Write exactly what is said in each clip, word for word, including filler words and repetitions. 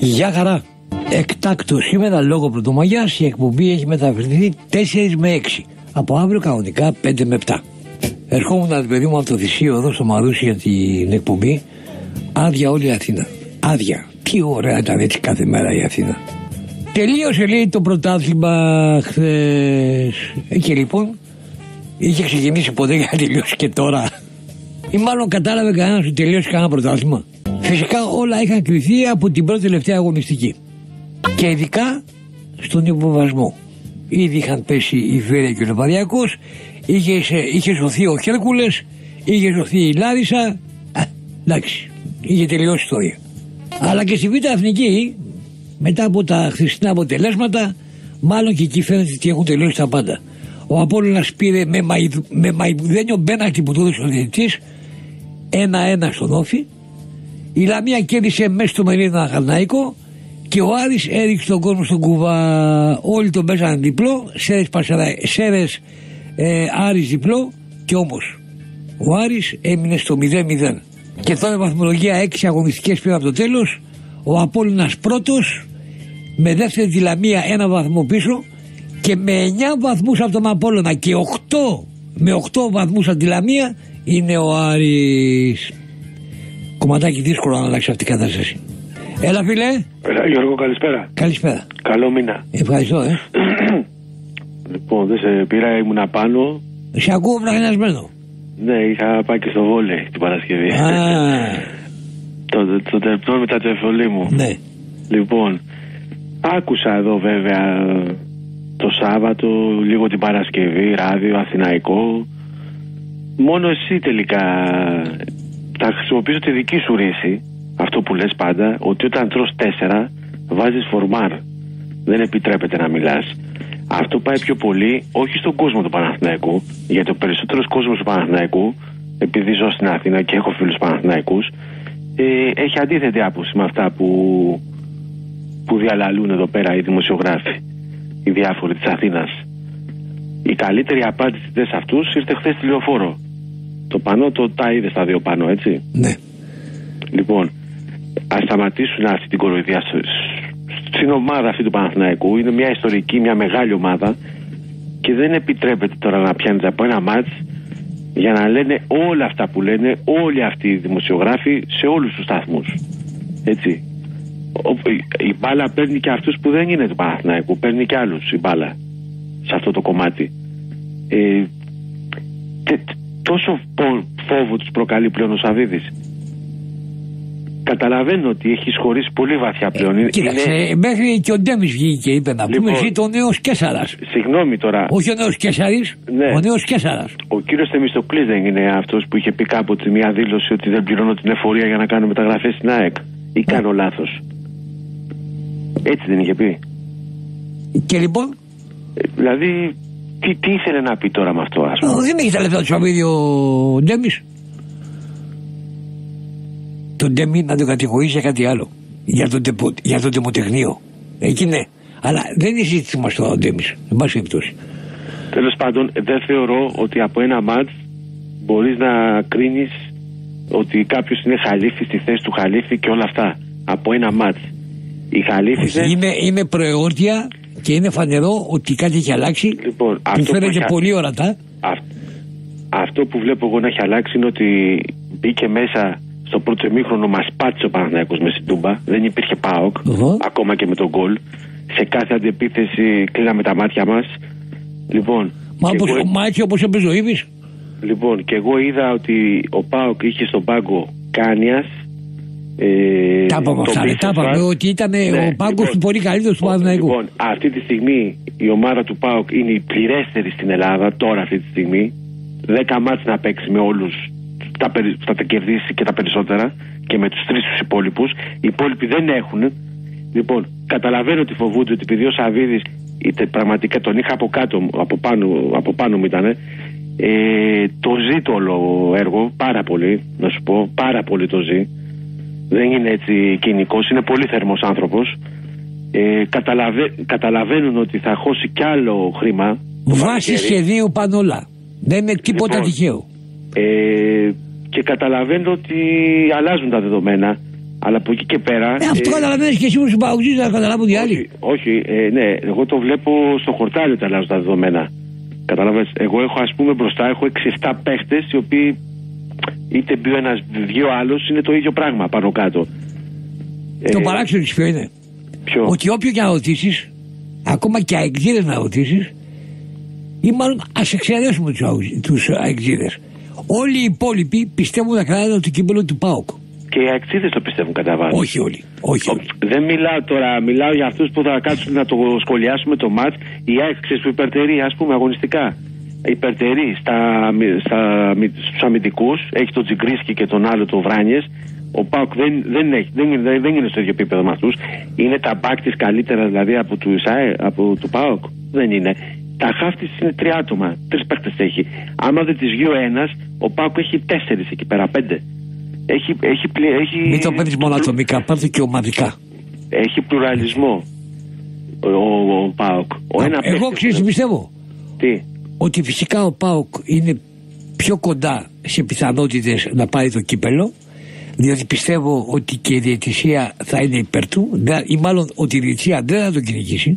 Γεια χαρά. Εκτάκτως σήμερα λόγω Πρωτομαγιάς η εκπομπή έχει μεταφερθεί τέσσερα με έξι. Από αύριο κανονικά πέντε με επτά. Ερχόμουν το παιδί μου από το Θησίο εδώ στο Μαρούσι για την εκπομπή. Άδεια όλη η Αθήνα. Άδεια. Τι ωραία ήταν έτσι κάθε μέρα η Αθήνα. Τελείωσε λέει το πρωτάθλημα χθες. Ε, και λοιπόν είχε ξεκινήσει ποτέ για να τελειώσει και τώρα. Ή μάλλον κατάλαβε κανένας ότι τελείωσε κανένα πρωτάθλημα. Φυσικά όλα είχαν κρυθεί από την πρώτη τελευταία αγωνιστική. Και ειδικά στον υποβασμό. Ήδη είχαν πέσει η Βέρεια και ο Λεβαδιακός, είχε, είχε σωθεί ο Χέρκουλες, είχε σωθεί η Λάρισα. Α, εντάξει, είχε τελειώσει η ιστορία. Αλλά και στη Β' Εθνική, μετά από τα χθεσινά αποτελέσματα, μάλλον και εκεί φαίνεται ότι έχουν τελειώσει τα πάντα. Ο Απόλλωνας πήρε με, μαϊ, με μαϊμπουδένιο μπένακτι που του έδωσε ο διαιτητής ένα-ένα στον Όφη. Η Λαμία κέρδισε μέσα στο Μερίδα Αναχαρναϊκό και ο Άρης έριξε τον κόσμο στον κουβά. Όλοι τον παίζανε διπλό, Σέρες, Πασαρα, Σέρες ε, Άρης διπλό, και όμως ο Άρης έμεινε στο μηδέν μηδέν. Και τώρα η βαθμολογία έξι αγωνιστικές πήρε από το τέλος. Ο Απόλλωνας πρώτος, με δεύτερη τη Λαμία ένα βαθμό πίσω και με εννιά βαθμούς από τον Απόλλωνα και οκτώ με οκτώ βαθμούς από τη Λαμία είναι ο Άρης. Κομματάκι δύσκολο να αλλάξει αυτή η κατάσταση. Έλα φίλε. Έλα Γιώργο, καλησπέρα. Καλησπέρα. Καλό μήνα. Ευχαριστώ ε. Λοιπόν, δεν σε πήρα, ήμουν απάνω. Σε ακούω βραχενιασμένο. Ναι, είχα πάει και στο βόλεϊ την Παρασκευή. Α. το, το, το τερπτό με τα τεφολή μου. Ναι. Λοιπόν, άκουσα εδώ βέβαια το Σάββατο, λίγο την Παρασκευή, ράδιο, Αθηναϊκό. Μόνο εσύ τελικά θα χρησιμοποιήσω τη δική σου ρίση. Αυτό που λες πάντα, ότι όταν τρως τέσσερα βάζεις φορμάρ. Δεν επιτρέπεται να μιλάς. Αυτό πάει πιο πολύ όχι στον κόσμο του Παναθηναϊκού, γιατί ο περισσότερος κόσμος του Παναθηναϊκού, επειδή ζω στην Αθήνα και έχω φίλους Παναθηναϊκούς, ε, έχει αντίθετη άποψη με αυτά που, που διαλαλούν εδώ πέρα οι δημοσιογράφοι, οι διάφοροι της Αθήνας. Η καλύτερη απάντηση σε αυτούς ήρθε χθες στη Λεωφόρο. Το πανό το τα είδε στα δύο πάνω, έτσι. Ναι. Λοιπόν, ας σταματήσουν αυτή την κοροϊδιά στην ομάδα αυτή του Παναθηναϊκού. Είναι μια ιστορική, μια μεγάλη ομάδα και δεν επιτρέπεται τώρα να πιάνετε από ένα μάτς για να λένε όλα αυτά που λένε όλοι αυτοί οι δημοσιογράφοι σε όλους τους σταθμούς. Έτσι. Η μπάλα παίρνει και αυτούς που δεν είναι του Παναθηναϊκού, παίρνει και άλλους η μπάλα σε αυτό το κομμάτι. Ε, τε, τόσο φόβο τους προκαλεί πλέον ο Σαββίδης. Καταλαβαίνω ότι έχει χωρίσει πολύ βαθιά πλέον. Ε, κοίταξε, είναι... μέχρι και ο Ντέμις βγήκε και είπε να πούμε εσύ το νέος Κέσσαρας. Συγγνώμη τώρα. Όχι ο νέος Κέσσαρης, ναι. Ο νέος Κέσσαρας. Ο κύριος Θεμιστοκλής δεν είναι αυτός που είχε πει κάποτε μια δήλωση ότι δεν πληρώνω την εφορία για να κάνω μεταγραφές στην ΑΕΚ? Ή ναι. Κάνω λάθος? Έτσι δεν είχε πει? Και λοιπόν. Ε, δηλαδή, τι, τι ήθελε να πει τώρα με αυτό, ας πούμε? Δεν έχει τα λεφτά του Σαββίδη ο Ντέμις. Τον Ντέμι να τον κατηγορήσει για κάτι άλλο. Για το, τεπο, για το τεμοτεχνείο. Εκεί ναι. Αλλά δεν είναι συζήτηση μας τώρα ο Ντέμις. Εν πάση περιπτώσει. Τέλος πάντων, δεν θεωρώ ότι από ένα μάτς μπορείς να κρίνεις ότι κάποιος είναι χαλίφη στη θέση του χαλίφη και όλα αυτά. Από ένα μάτς. Η χαλίφη δεν... είναι, είναι προεόρτια και είναι φανερό ότι κάτι έχει αλλάξει. Λοιπόν, που φαίνεται έχει... πολύ ορατά. Α... Αυτό που βλέπω εγώ να έχει αλλάξει είναι ότι μπήκε μέσα. Στο πρώτο ημίχρονο μας πάτησε ο Παναθηναϊκός με στην Τούμπα. Δεν υπήρχε ΠΑΟΚ, uh-huh. ακόμα και με τον γκολ. Σε κάθε αντεπίθεση κλείναμε τα μάτια μας. Λοιπόν, Μα όπως, εγώ... μα έτσι όπως έπαιζε ο Ήβης. Λοιπόν, και εγώ είδα ότι ο ΠΑΟΚ είχε στον πάγκο Κάνιας. Ε, τα είπαμε αυτά, τα είπαμε ότι ήταν ναι, ο πάγκος λοιπόν, του πολύ καλύτερος του Παναθηναϊκού. Λοιπόν, αυτή τη στιγμή η ομάδα του ΠΑΟΚ είναι η πληρέστερη στην Ελλάδα, τώρα αυτή τη στιγμή. Δέκα μάτς να παίξει με όλους. Θα τα, τα κερδίσει και τα περισσότερα και με τους τρεις τους υπόλοιπους. Οι υπόλοιποι δεν έχουν. Λοιπόν, καταλαβαίνω ότι φοβούνται ότι επειδή ο Σαββίδης πραγματικά τον είχα από κάτω, από πάνω, από πάνω μου ήταν, ε, το ζει το όλο έργο πάρα πολύ, να σου πω, πάρα πολύ το ζει. Δεν είναι έτσι κοινικός, είναι πολύ θερμός άνθρωπος. Ε, καταλαβα, καταλαβαίνουν ότι θα χώσει κι άλλο χρήμα. Βάση σχεδίου πάνω όλα. Δεν είναι τίποτα λοιπόν, τυχαίο. Ε, και καταλαβαίνω ότι αλλάζουν τα δεδομένα. Αλλά από εκεί και πέρα. Ε, αυτό ε, καταλαβαίνεις και εσύ μου συμπαγωγείς να καταλάβουν οι άλλοι. Όχι, όχι ε, ναι, εγώ το βλέπω στο χορτάρι όταν αλλάζω τα δεδομένα. Καταλαβαίνεις. Εγώ έχω, ας πούμε, μπροστά έχω έξι εφτά παίχτες οι οποίοι είτε μπει ένας, δύο άλλος, είναι το ίδιο πράγμα πάνω κάτω. Το ε, παράξενο ποιο είναι? Ποιο? Ότι όποιο και να ρωτήσεις, ακόμα και αεξίδες να ρωτήσεις, ή μάλλον ας εξαιρέσουμε τους αεξίδες, όλοι οι υπόλοιποι πιστεύουν να κρατάνε το κύπελλο του ΠΑΟΚ. Και οι αεξίδες το πιστεύουν κατά βάση. Όχι όλοι. Όχι όλοι. Δεν μιλάω τώρα, μιλάω για αυτούς που θα κάτσουν να το σχολιάσουμε το μάτς. Οι αεξίδες που υπερτερεί, ας πούμε, αγωνιστικά. Υπερτερεί στα, στα, στους αμυντικούς, έχει τον Τζιγκρίσκι και τον άλλο τον Βράνιες. Ο ΠΑΟΚ δεν, δεν, έχει, δεν, δεν, δεν είναι στο ίδιο επίπεδο με αυτούς. Είναι τα μπακ της καλύτερα δηλαδή από του, από του ΠΑΟΚ? Δεν είναι. Τα χαφ της είναι τρία άτομα, τρεις παίκτες έχει. Άμα δεν τις βγει ο ένας, ο ΠΑΟΚ έχει τέσσερις εκεί πέρα, πέντε. Έχει, έχει, έχει, Μην το παίρνεις μόνο ατομικά, πάρτε και ομαδικά. Έχει πλουραλισμό ο, ο, ο ΠΑΟΚ. Ο ένα Εγώ ξέρεις τι πιστεύω? Τι? Ότι φυσικά ο ΠΑΟΚ είναι πιο κοντά σε πιθανότητες να πάρει το κύπελλο, διότι πιστεύω ότι και η διαιτησία θα είναι υπέρ του, ή μάλλον ότι η διαιτησία δεν θα τον κυνηγήσει,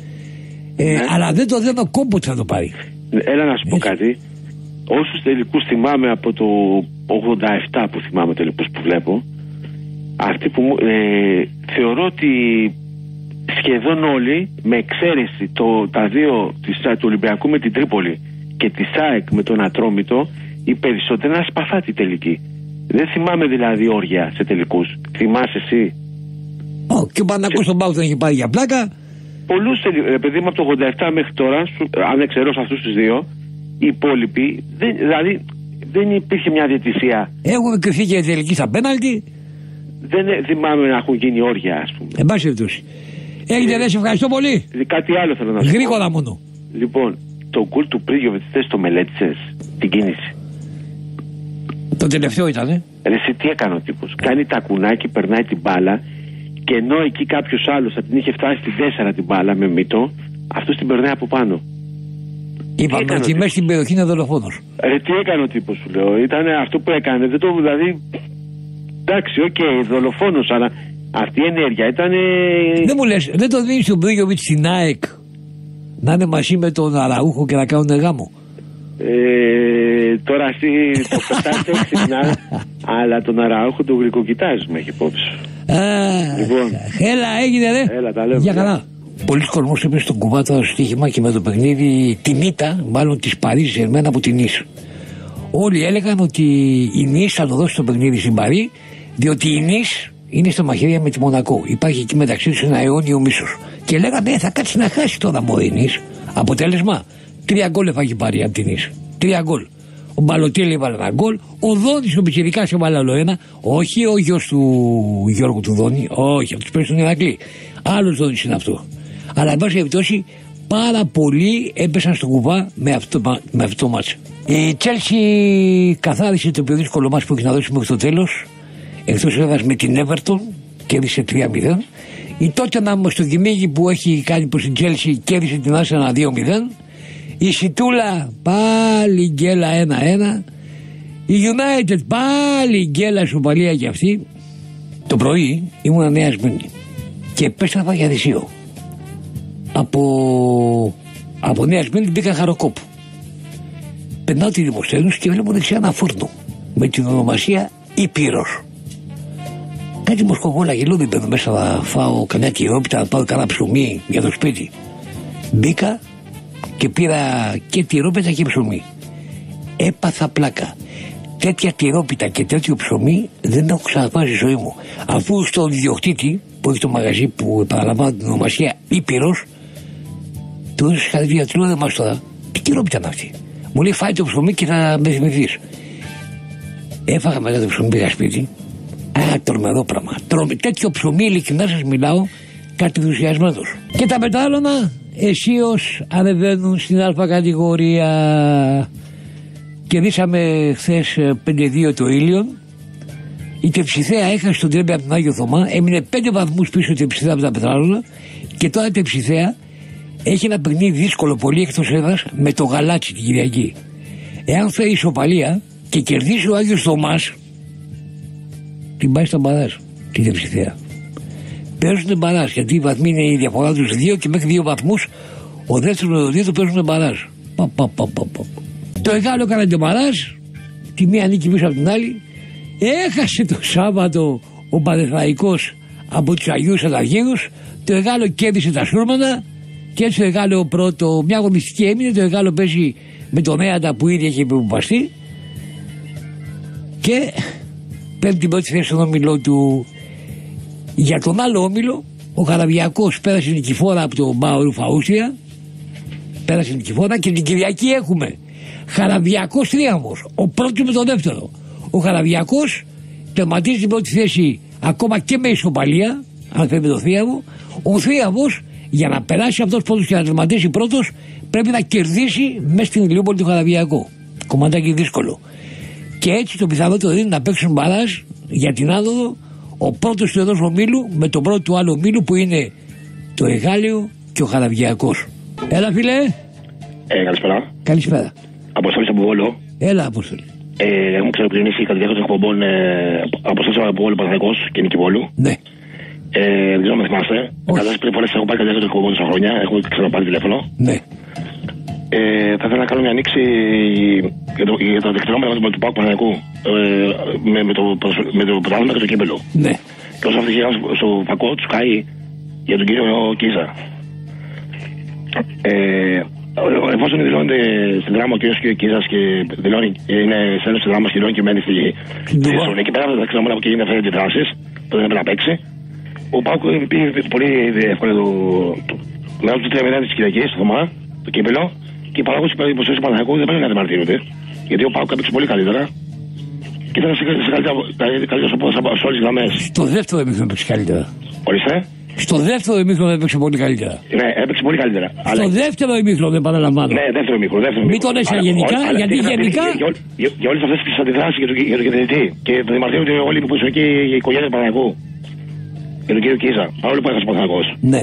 ε, ναι. Αλλά δεν το δένω κόμπο θα το πάρει. Έλα να σου πω κάτι. Όσους τελικούς θυμάμαι από το ογδόντα επτά που θυμάμαι τελικούς που βλέπω, αυτοί που μου, ε, θεωρώ ότι σχεδόν όλοι, με εξαίρεση το, τα δύο της, του Ολυμπιακού με την Τρίπολη και τη ΣΑΕΚ με τον Ατρόμητο, οι περισσότεροι είναι ασπαθάτη τελική. Δεν θυμάμαι δηλαδή όρια σε τελικούς. Θυμάσαι εσύ? Oh, και ο Παναθηναϊκός στον ΠΑΟΚ δεν έχει πάρει για πλάκα. Πολλούς τελικούς, επειδή είμαι από το ογδόντα επτά μέχρι τώρα, αν εξαιρώσω αυτούς τους δύο, οι υπόλοιποι, δεν, δηλαδή δεν υπήρχε μια διαιτησία. Έχουμε κρυφθεί και τελική στα πέναλτι. Δεν θυμάμαι να έχουν γίνει όρια, ας πούμε. Εν πάση περιπτώσει. Έγινε, ε, σε ευχαριστώ πολύ. Κάτι άλλο θέλω να σου πω. Γρήγορα μόνο. Λοιπόν, το γκολ του Πρίγιοβιτς, θες το μελέτησες την κίνηση? Το τελευταίο ήταν, ε. Ρε, εσύ τι έκανε ο τύπος? Κάνει τα κουνάκι, περνάει την μπάλα και ενώ εκεί κάποιος άλλος θα την είχε φτάσει στην τέσσερα την μπάλα με μύτο, αυτός την περνάει από πάνω. Είπαμε ότι μέσα στην περιοχή είναι δολοφόνος. Ρε, τι έκανε ο τύπος, σου λέω? Ήταν αυτό που έκανε. Δεν το, δηλαδή, εντάξει, οκ, okay, δολοφόνος, αλλά αυτή η ενέργεια ήταν. Δεν μου λες, δεν το δίνεις στον Πρίγιοβιτς στην ΑΕΚ να είναι μαζί με τον Αραούχο και να κάνουν γάμο? Ε, τώρα εσύ το πετάτε έξυπνα, αλλά τον Αραούχο τον γρικοκοιτάζεις με έχει υπόψη. Λοιπόν, έλα, έγινε ρε. Έλα, τα λέμε. Για καλά. Πολλοί κόσμος είπε στον κουβά το στοίχημα και με το παιχνίδι την ήττα, μάλλον της Παρίζης εμένα από την Νις. Όλοι έλεγαν ότι η Νις θα το δώσει το παιχνίδι στην Παρί, διότι η Νις είναι στα μαχαίρια με τη Μονακό. Υπάρχει εκεί μεταξύ τους ένα αιώνιο μίσος. Και λέγανε ε, θα κάτσει να χάσει τώρα από η Νις. Αποτέλεσμα, τρία γκολ έφαγε Παρί από την Νις. Τρία γκολ. Ο Μπαλοτέλη έβαλε ένα γκολ. Ο Δόνης ο Πιτσιρικάς έβαλε άλλο ένα. Όχι ο γιος του Γιώργου του Δόνη. Όχι, από τους παίρνει στον Ηρακλή. Άλλος Δόνης είναι αυτό. Αλλά εν πάση περιπτώσει πάρα πολλοί έπεσαν στο κουβά με αυτό, με αυτό το μάτς. Η Τσέλσι καθάρισε το πιο δύσκολο μάτς που έχει να δώσει μέχρι το τέλος. Εκτός έδρας με την Everton, κέρδισε τρία μηδέν. Η Tottenham στο Κιμίγι που έχει κάνει προς την Τσέλσι κέρδισε την Arsenal δύο μηδέν. Η Σιτούλα πάλι γκέλα ένα ένα. Η United πάλι γκέλα ισοπαλία κι αυτή. Το πρωί ήμουν Νέα Σμύρνη και επέστρεφα για Δυσίο. Από, από Νέα Σμύρνη μπήκα Χαροκόπου. Περνάω τη Δημοσθένους και βλέπω δεξιά ένα φούρνο με την ονομασία Ήπειρος. Κάτι μοσκοβόλα γελούδι μπαίνω μέσα να φάω κανένα τυρόπιτα, να πάω κανένα ψωμί για το σπίτι. Μπήκα και πήρα και τυρόπιτα και ψωμί. Έπαθα πλάκα. Τέτοια τυρόπιτα και τέτοιο ψωμί δεν έχω ξαναπάρει στη ζωή μου. Αφού στον ιδιοκτήτη που έχει το μαγαζί που επαναλαμβάνω την ονομασία Ήπειρος, του έδωσε κάτι διατρού, δεν μας τώρα. Τι τυρόπιτα είναι αυτή? Μου λέει φάει το ψωμί και θα με θυμηθείς. Έφαγα μετά το ψωμί, πήγα σπίτι. Α, τρομερό πράγμα. Τρομε... Τέτοιο ψωμί, ειλικρινά σας μιλάω, κάτι ενθουσιασμένος. Και τα πετάλωνα αισίως ανεβαίνουν στην Α κατηγορία. Κερδίσαμε χθες πέντε δύο το Ήλιον. Η Τεψιθέα έχασε τον Τρέμπε από τον Άγιο Θωμά. Έμεινε πέντε βαθμούς πίσω η Τεψιθέα από τα πετράλωνα. Και τώρα η Τεψιθέα έχει ένα παιχνίδι δύσκολο πολύ εκτός έδρας με το Γαλάτσι την Κυριακή. Εάν φέρει ισοπαλία και κερδίσει ο Άγιος Θωμάς, την πάει στα μπαράζ. την Ευστιθέα. Παίζουν μπαράζ, γιατί οι βαθμοί είναι η διαφορά τους δύο και μέχρι δύο βαθμούς ο δεύτερος με το τρίτο παίζουν μπαράζ. Πα, πα, πα, πα, πα. Το Εγάλεο έκανε το μπαράζ, τη μία νίκη πίσω από την άλλη. Έχασε το Σάββατο ο Παναθηναϊκός από τους Αγίους Ανταργύρους. Το Εγάλεο κέρδισε τα Σούρμανα και έτσι το Εγάλεο πρώτο, μια αγωνιστική έμεινε. Το Εγάλεο παίζει με τον Έαντα που ήδη έχει επιβαστεί και παίρνει την πρώτη θέση στον όμιλο του. Για τον άλλο όμιλο, ο Καραβιακός πέρασε νικηφόρα από τον Μπάο Φαούστρια. Πέρασε νικηφόρα και την Κυριακή έχουμε Χαραβιακός Τρίαμβος, ο πρώτος με τον δεύτερο. Ο Χαραβιακός τερματίζει την πρώτη θέση ακόμα και με ισοπαλία, αν θέλει με το Θρίαμβο. Ο Θρίαμβος για να περάσει αυτός πρώτος και να τερματίσει πρώτος πρέπει να κερδίσει μέσα στην Ηλιούπολη του Χαραβιακό. Κομματάκι δύσκολο. Και έτσι το πιθανότερο είναι να παίξουν μπαράζ για την άνοδο ο πρώτος του ενός ομίλου με τον πρώτο του άλλου ομίλου που είναι το Εγάλεο και ο Χαραβιακός. Έλα φίλε. Ε, καλησπέρα. Καλησπέρα. Αποστολής από Βόλο. Έλα Αποστολή. Ε, έχουμε ξεπληρήσει κατά τη διάρκεια των εκπομπών ε, Αποστολής από Βόλο Παναθηναϊκός και Νίκη Βόλου. Ναι. Ε, δεν ξέρω αν με θυμάστε. Κατάσταση πριν φορές έχω πάρει κατά τη διάρκεια των εκπομπών τόσα χρόνια. Έχω ξαναπάρει τηλέφωνο. Ναι. Ε, θα ήθελα να κάνω μια ανοίξη για το, για το δεξιόμετρο του ΠΑΟΚ Παναθηναϊκού ε, με, με, το, με το πρωτάθλημα και το κύπελο. Ναι. Και όσο αυτή στο φακό του Sky για τον κύριο Κίζα. Ε, εφόσον δηλώνεται στην δράμα ο κύριος Κίζας και δηλώνει, είναι σέλος της δράμας και δηλώνει και μένει στη Θεσσαλονίκη, πέρα από τα δεξιόμετρα που και γίνεται αυτές τις αντιδράσεις που δεν έπρεπε να παίξει, ο ΠΑΟΚ πήγε πολύ εύκολα το μέλλον του τρία μηδέν της Κυριακής, το Θωμά, το κύπελο, και οι παράγοντες υποστήριξης του Παναθηναϊκού δεν πρέπει να διαμαρτύρονται, γιατί ο ΠΑΟΚ έπαιξε πολύ καλύτερα και ήταν σε καλύτερος από όλες τις γραμμές. Στο δεύτερο ημίχρονο έπαιξε καλύτερα. Ορίστε. Στο δεύτερο ημίχρονο έπαιξε πολύ καλύτερα. Ναι, έπαιξε πολύ καλύτερα. Στο Αλλά... δεύτερο ημίχρονο, επαναλαμβάνω. Ναι, δεύτερο ημίχρονο. Μην τον έσαι γενικά, αλλά, γιατί αλλά, γενικά. Για, για, για όλες αυτές τις αντιδράσεις για, για τον κεντρητή και το διαμαρτύρονται όλοι που είναι εκεί η οικογένεια του Παναθηναϊκού. Για τον κύριο Κίζα, παρόλο που έχασε ο Παναθηναϊκός. Ναι.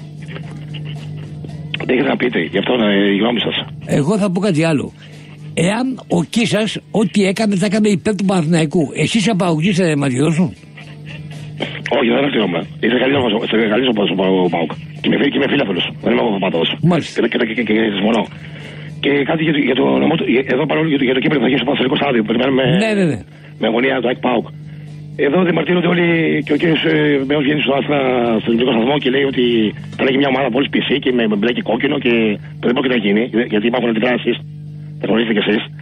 Τι έχετε να πείτε, γι' αυτό είναι η γνώμη σας. Εγώ θα πω κάτι άλλο. Εάν ο Κίζας ό,τι έκανε θα έκανε υπέρ του Παναθηναϊκού, εσείς από αγωγείς θα διαμαρτυρώσουν? Όχι, δεν ευθύνομαι. Είσαι καλύτερο από ο ΠΑΟΚ. Και είμαι φίλαθλος. Δεν είμαι παπαδός. Μάλιστα. Και συμφωνώ. Και κάτι για το νομό του. Εδώ παρόλο για το κύπελο που θα γίνει στο Παναθηναϊκό στάδιο. Περιμένουμε με αγωνία του ΑΕΚ ΠΑΟΚ. Εδώ διαμαρτύρονται όλοι και ο κύριος Μπέος βγαίνει στο Άστρα στον ελληνικό σταθμό και λέει ότι θα έχει μια ομάδα πολύ πισή και με μπλε και κόκκινο και δεν πρόκειται να γίνει. Γιατί υπάρχουν αντιδράσεις. Τα γνωρίζετε κι εσείς.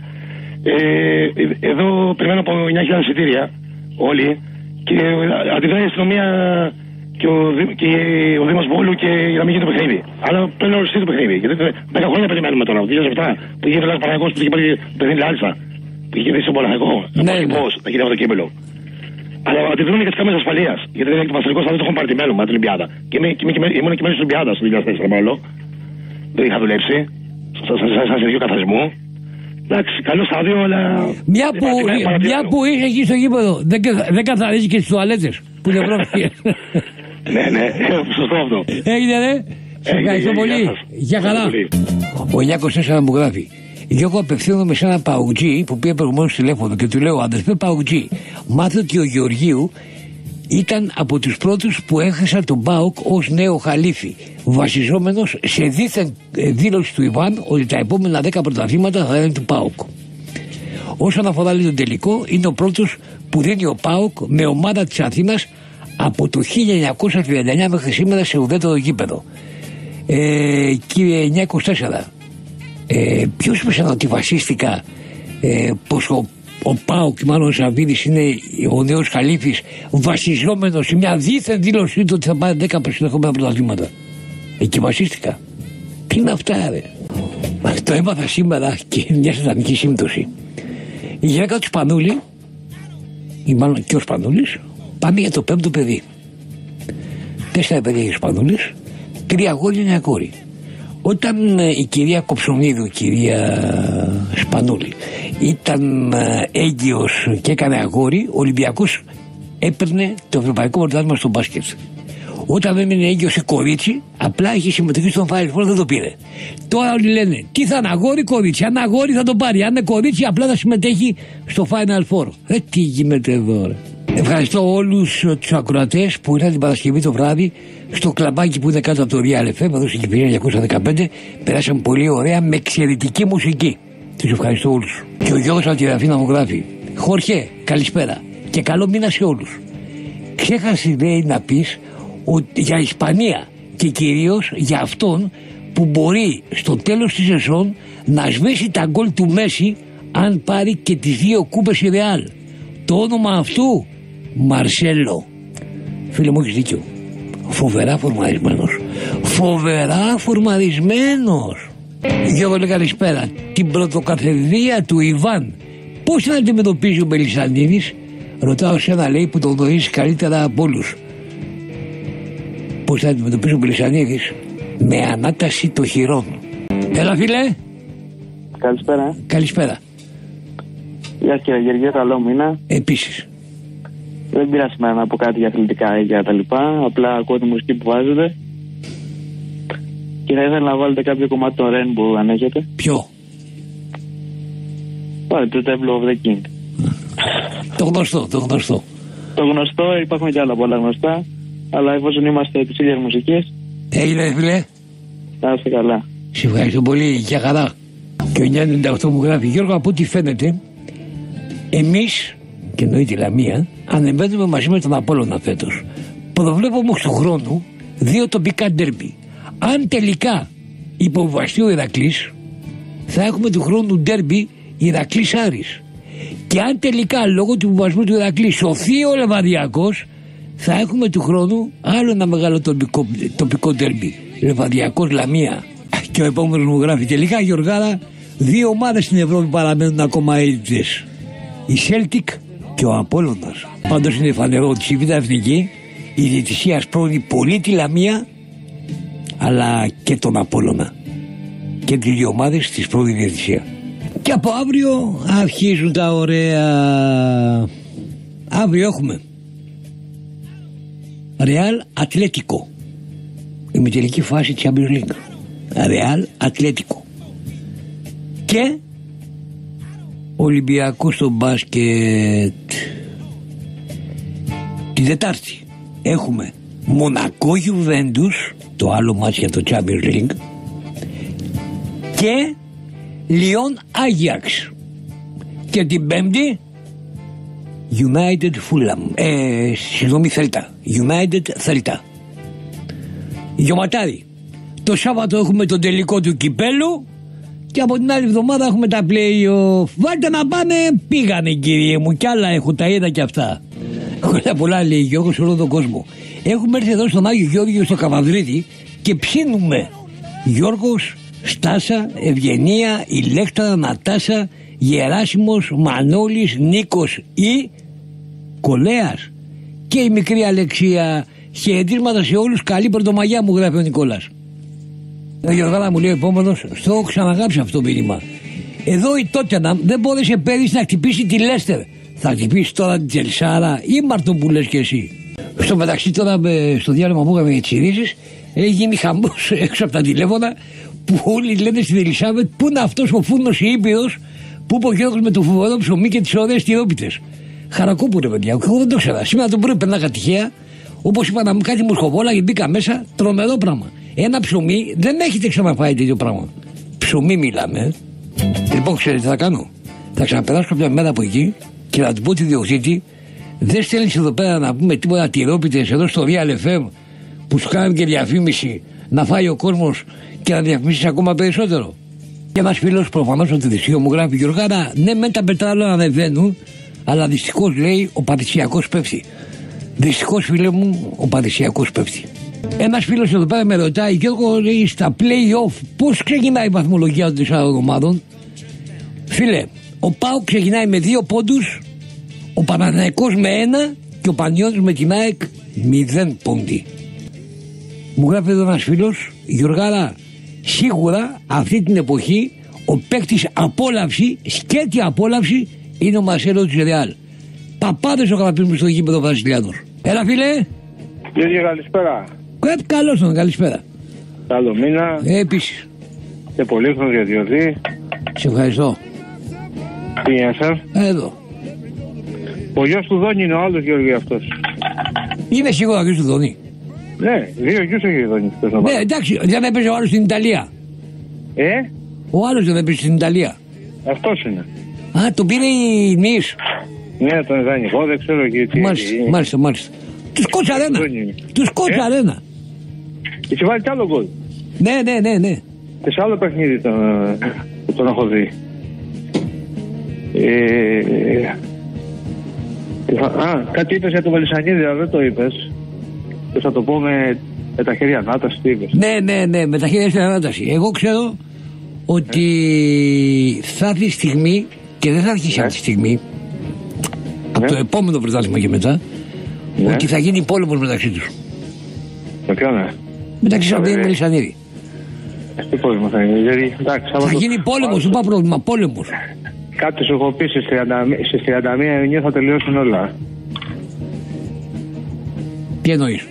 Εδώ περιμένω από εννιά χιλιάδες εισιτήρια όλοι. Και αντιδράει η αστυνομία και ο, και ο Δήμος Βόλου και για να μην γίνει το παιχνίδι. Αλλά πρέπει να οριστεί το παιχνίδι. Γιατί δέκα χρόνια περιμένουμε τώρα. δύο χιλιάδες επτά που είχε φυλάξει ο Παναθηναϊκός που είχε πάρει το παιχνίδι Λάρισα. Που είχε δει στον Παναθηναϊκό. Ναι, ναι. Πώς θα γίνει αυτό το κύπελο. Αλλά αντιδρούν και τις κάμερες ασφαλείας. Γιατί δεν είναι το Βασιλικό στάδιο, το έχουν πάρει τη μέλλον με την Ολυμπιάδα. Και ήμουν και μέσα στην Ολυμπιάδα στο δύο χιλιάδες τέσσερα παρόλο. Δεν είχα δουλέψει. Σαν σχεδίο καθαρισμού. Εντάξει, καλό στάδιο, αλλά. Μια που, μια που είσαι εκεί στο γήπεδο, δεν, δεν καθαρίζει και τις τουαλέτες που είναι πρόβλημα. Ναι, ναι, σωστό αυτό. Έγινε, ρε. Σε ευχαριστώ πολύ. Γεια χαρά. Ο Νιάκος τέσσερα μου γράφει. Εγώ απευθύνομαι σε ένα παουτζή που πήγε προηγουμένως τηλέφωνο και του λέω: αδερφέ παουτζή, μάθω ότι ο Γεωργίου ήταν από τους πρώτους που έχασαν τον ΠΑΟΚ ως νέο χαλίφι, βασιζόμενος σε δίθεν δήλωση του Ιβάν ότι τα επόμενα δέκα πρωταθλήματα θα είναι του ΠΑΟΚ. Όσον αφορά τον τελικό, είναι ο πρώτος που δίνει ο ΠΑΟΚ με ομάδα της Αθήνας από το χίλια εννιακόσια τριάντα εννιά μέχρι σήμερα σε ουδέτερο γήπεδο. Ε, κύριε εννιακόσια είκοσι τέσσερα, ε, ποιος είπε ότι βασίστηκα ε, πως ο Ο ΠΑΟΚ, μάλλον ο Σαββίδης, είναι ο νέος χαλίφης βασιζόμενος σε μια δίθεν δήλωσή του ότι θα πάρει δέκα συνεχόμενα πρωταθλήματα. Εκεί βασίστηκα. Τι είναι αυτά, ρε. Το έμαθα σήμερα και μια σατανική σύμπτωση. Η γυναίκα του Σπανούλη, ή μάλλον και ο Σπανούλης, πάμε για το πέμπτο παιδί. Τέσσερα παιδιά έχει ο Σπανούλης, τρία αγόρια, μια κόρη. Όταν η κυρία Κοψονίδου, η κυρία Σπανούλη, ήταν έγκυος και έκανε αγόρι, ο Ολυμπιακός έπαιρνε το ευρωπαϊκό πρωτάθλημα στο μπάσκετ. Όταν έμεινε έγκυος σε κορίτσι, απλά είχε συμμετοχή στον Final Four, δεν το πήρε. Τώρα όλοι λένε τι θα είναι, αγόρι, κορίτσι. Αν αγόρι θα το πάρει, αν είναι κορίτσι, απλά θα συμμετέχει στο Final Four. Ε, τι γίνεται εδώ, ρε. Ευχαριστώ όλους τους ακροατές που ήρθαν την Παρασκευή το βράδυ στο κλαμπάκι που είναι κάτω από το Real εφ εμ, εδώ στην Κυπρία εννιακόσια δεκαπέντε. Περάσαμε πολύ ωραία με εξαιρετική μουσική. Τους ευχαριστώ όλους. Και ο Γιώργος από τη Ραφίνα μου γράφει: Χόρχε, καλησπέρα και καλό μήνα σε όλους. Ξέχασε, λέει, να πεις ότι για Ισπανία και κυρίως για αυτόν που μπορεί στο τέλος της σεζόν να σβήσει τα γκολ του Μέση αν πάρει και τις δύο κούπες η Ρεάλ. Το όνομα αυτού, Μαρσέλο. Φίλε μου, έχεις δίκιο. Φοβερά φορμαρισμένος. Φοβερά φορμαρισμένος. Γιώργο, λέει, καλησπέρα. Την πρωτοκαθεδρία του Ιβάν πώς την αντιμετωπίζει ο Μελισσανίδης? Ρωτάω σένα, λέει, που τον γνωρίζεις καλύτερα από όλους. Πώς θα αντιμετωπίσει ο Μελισσανίδης? Με ανάταση των χειρών. Έλα, φίλε. Καλησπέρα. Καλησπέρα. Γεια σας, κύριε Γεωργίου, καλό μήνα. Επίσης. Δεν πήρα σήμερα να πω κάτι για αθλητικά ή για τα λοιπά. Απλά ακούω τη μουσική που βάζετε. Και θα ήθελα να βάλετε κάποιο κομμάτι των Rainbow, αν έχετε. Ποιο? Πάρε το Table of the King. Το γνωστό, το γνωστό. Το γνωστό, υπάρχουν και άλλα πολλά γνωστά. Αλλά εφόσον είμαστε τις ίδιες μουσικές. Έγινε, φίλε. Να είστε καλά. Σε ευχαριστώ πολύ, για χαρά. Και ο εννιακόσια ενενήντα οκτώ μου γράφει: Γιώργο, από ό,τι φαίνεται, εμείς, και εννοεί τη Λαμία, ανεβαίνουμε μαζί με τον Απόλλωνα φέτος. Προβλέπω όμως του χρόνου δύο τοπικά ντέρμπι. Αν τελικά υποβαστεί ο Ηρακλής, θα έχουμε του χρόνου ντέρμπι Ηρακλής Άρης. Και αν τελικά λόγω του υποβασμού του Ηρακλή σωθεί ο Λεβαδιακός, θα έχουμε του χρόνου άλλο ένα μεγάλο τοπικό, τοπικό ντέρμπι. Λεβαδιακός Λαμία. Και ο επόμενος μου γράφει: τελικά, Γιωργάρα, δύο ομάδες στην Ευρώπη παραμένουν ακόμα αίτητες. Η Celtic και ο Απόλλωνας. Πάντως είναι φανερό ότι στη Β' Εθνική η διαιτησία σπρώχνει πολύ τη Λαμία, αλλά και τον Απόλλωνα. Και τις δύο ομάδες στη πρώτη διαιτησία. Και από αύριο αρχίζουν τα ωραία. Αύριο έχουμε Ρεάλ Ατλέτικο. Ημιτελική φάση Champions League. Ρεάλ Ατλέτικο. Και Ολυμπιακό στο μπάσκετ. Την Τετάρτη έχουμε Μονακό Γιουβέντους, το άλλο μάτς για το Champions League, και Λιόν Άγιαξ. Και την Πέμπτη United Fulham, ε, συγγνώμη, Θέλτα. United Θέλτα. Γιωματάρι. Το Σάββατο έχουμε τον τελικό του κυπέλου και από την άλλη εβδομάδα έχουμε τα play-off. Βάλτε να πάμε, πήγανε, κύριε μου, κι άλλα έχω, τα είδα κι αυτά. Χρόνια πολλά, λέει Γιώργος, σε όλο τον κόσμο. Έχουμε έρθει εδώ στον Άγιο Γεώργιο στο Καβαδρίδι και ψήνουμε Γιώργος, Στάσα, Ευγενία, Ηλέκτρα, Νατάσα, Γεράσιμος, Μανώλης, Νίκος ή Κολέας και η μικρή Αλεξία. Χαιρετίσματα σε όλους, καλή Πρωτομαγιά, μου γράφει ο Νικόλας. Ο Γιώργα μου λέει ο επόμενος: στο έχω ξαναγράψει αυτό το μήνυμα. Εδώ η Τότεναμ δεν μπόρεσε πέρυσι να χτυπήσει τη Λέστερ. Θα χτυπήσει τώρα την Τσελσάρα ή Μαρτον που λες και εσύ? Στο μεταξύ, τώρα στο διάλειμμα που είχαμε για τις ειδήσεις, έχει γίνει χαμός έξω από τα τηλέφωνα που όλοι λένε στην Ελισάβετ: πού είναι αυτός ο φούρνος Ήπειρος που είπε ο Γιώργος με το φοβερό ψωμί και τις ωραίες τυρόπιτες? Χαρακόπου, ρε παιδιά, εγώ δεν το ξέρα. Σήμερα τον πρωί περνάγα τυχαία, όπως είπα, να μου κάτι μουσχοβόλα και μπήκα μέσα, τρομερό πράγμα. Ένα ψωμί, δεν έχετε ξαναφάει τέτοιο πράγμα. Ψωμί μιλάμε. Λοιπόν, ξέρετε τι θα κάνω? Θα ξαναπεράσω κάποια μέρα από εκεί και να του πω τη διοκτήτη: δεν στέλνεις εδώ πέρα να πούμε τίποτα τυρόπιτες εδώ στο Real εφ εμ που σου κάνουν και διαφήμιση, να φάει ο κόσμος και να διαφημίσεις ακόμα περισσότερο? Και ένας φίλος προφανώς από τη Δυσσύο μου γράφει: Γιωργάρα, ναι, μεν τα πετράλαια ανεβαίνουν, αλλά δυστυχώς, λέει, ο Παρισιακός πέφτει. Δυστυχώς, φίλε μου, ο Παρισιακός πέφτει. Ένας φίλος εδώ πέρα με ρωτάει: Γιώργο, λέει, στα play-off πώς ξεκινάει η βαθμολογία των τεσσάρων ομάδων? Φίλε, ο ΠΑΟΚ ξεκινάει με δύο πόντους, ο Παναθηναϊκός με ένα και ο Πανιώνης με την ΑΕΚ μηδέν πόντι. Μου γράφει εδώ ένας φίλος: Γιωργάρα, σίγουρα αυτή την εποχή ο παίκτης απόλαυση, σκέτη απόλαυση, είναι ο Μαρσέλο της Ρεάλ. Παπάδες ο αγαπημένος στο γήπεδο Βασιλιάδος. Έλα, φίλε. Κύριε, καλησπέρα. Ε, καλώς τον, καλησπέρα. Καλό μήνα. Ε, επίσης. Και πολύ χρόνο για διορθή. Σε ευχαριστώ. Τι γεια σας? Εδώ. Ο γιος του Δόνη είναι ο άλλος Γεωργή αυτός. Είναι σίγουρα ο γιος του Δόνη. Ναι, δύο γιους έχει ο Δόνης. Ναι, εντάξει, δεν έπαιζε ο άλλος στην Ιταλία. Ε? Ο άλλος δεν έπαιζε στην Ιταλία. Αυτός είναι. Α, τον πήρε η Νης. Ναι, τον δανεικό, δεν ξέρω γιατί. Μάλιστα, μάλιστα, μάλιστα. Τους Κότς Αρένα. Τους Κότς Αρένα. Έχει βάλει κι άλλο γκολ. Ναι, ναι, ναι, ναι. Και σε άλλο παιχνίδι τον, τον έχω δει. Ε, α, κάτι είπες για τον Μελισσανίδη, αλλά δεν το είπες. Και θα το πω με, με τα χέρια ανάταση, τι είπες. Ναι, ναι, ναι, με τα χέρια στην ανάταση. Εγώ ξέρω ότι ε. θα έρθει η στιγμή, και δεν θα αρχίσει αυτή τη στιγμή, ναι. από το επόμενο πρωτάθλημα και μετά, ναι. ότι θα γίνει πόλεμος μεταξύ τους. Με ποιον, ναι. Μεταξύ Σαββίδη και Μελισσανίδη. Τι πόλεμο θα γίνει, δηλαδή, εντάξει. Θα γίνει πόλεμος, σου είπα πρόβλημα, πόλεμος. Κάτι σου έχω πει, στις τριάντα μία Ιουνίου θα τελειώσουν όλα. Τι εννοείς?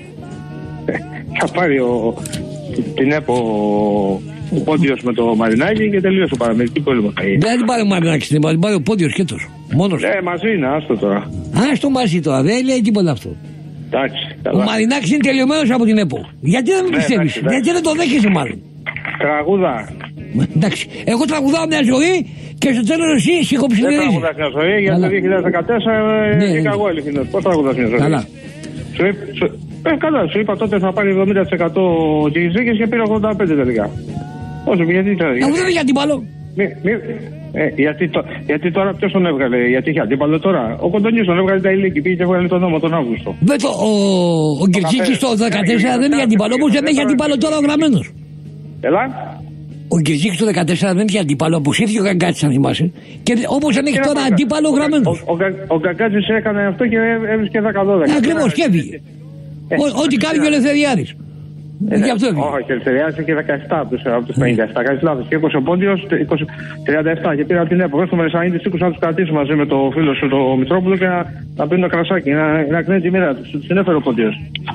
Θα πάρει ο, την ΕΠΟ ο Πόντιος με το Μαρινάκι και τελείωσε ο παραμερική πόλεμο θα γίνει. Δεν την πάρει ο Μαρινάκης, την πάρει ο Πόντιος και τόσο. Μόνος. Ε, μαζί είναι, άστο τώρα. Άστο μαζί τώρα, δεν λέει τίποτα αυτό. Εντάξει, ο Μαρινάκης είναι τελειωμένος από την ΕΠΟ. Γιατί δεν με πιστεύεις, ναι, γιατί δεν το δέχεσαι μάλλον. Τραγούδα. Εντάξει, εγώ τραγουδάω μια ζωή και στο τέλος εσύ σιγοψιλερίζεις. Δεν τραγουδάς μια ζωή, γιατί το δύο χιλιάδες δεκατέσσερα είχα εγώ ειλικρινώς. Πώς τραγουδάς μια ζωή? Καλά. Σου, σου, ε, καλά, σου είπα τότε θα πάρει εβδομήντα τοις εκατό τις ζήκες και πήρε ογδόντα πέντε τοις εκατό τελικά. Όσο, γιατί τώρα. Εγώ δεν είχε αντίπαλο. Μη, μη, ε, γιατί, το, γιατί τώρα ποιος τον έβγαλε, γιατί είχε αντίπαλο τώρα. Ο Κοντονής τον έβγαλε τα ηλίκη, πήγε και έβγαλε τον νόμο τον Αύγουστο. Με το, ο ο Γκερτζίκης το δεκατέσσερα δεν είχε αντίπαλο, όπως δεν έχει αντίπαλο τώρα ο Γραμμένος. Έλα. Ο Γκερτζίκης το δεκατέσσερα δεν είχε αντίπαλο, αποσύρθηκε ο Γκαγκάτσης αν θυμάσαι. Και όπως δεν έχει τώρα αντίπαλο ο Γραμμένος. Ο, ο, ο, ο Γκαγκάτσης έκανε αυτό και έβρισκε δέκα δώδεκα. Ακριβώς, και έφυγε. Ό,τι κάνει και ο Ελευθεριάδης. Γι' αυτό έφυγε. Όχι, ο Ελευθεριάδης είχε δεκαεπτά από τους πενήντα επτά. Κάνεις λάθος. Και είκοσι ο Πόντιος τριάντα επτά. Και πήρα την ΕΠΟ. Στο Μελισσανίδη σήκωσα να τους κρατήσει μαζί με το φίλο σου το Μητρόπουλο και να, να πίνουν κρασάκι. Να, να κρίνει τη μοίρα τους. Τους συνέφερε ο Πόντιος.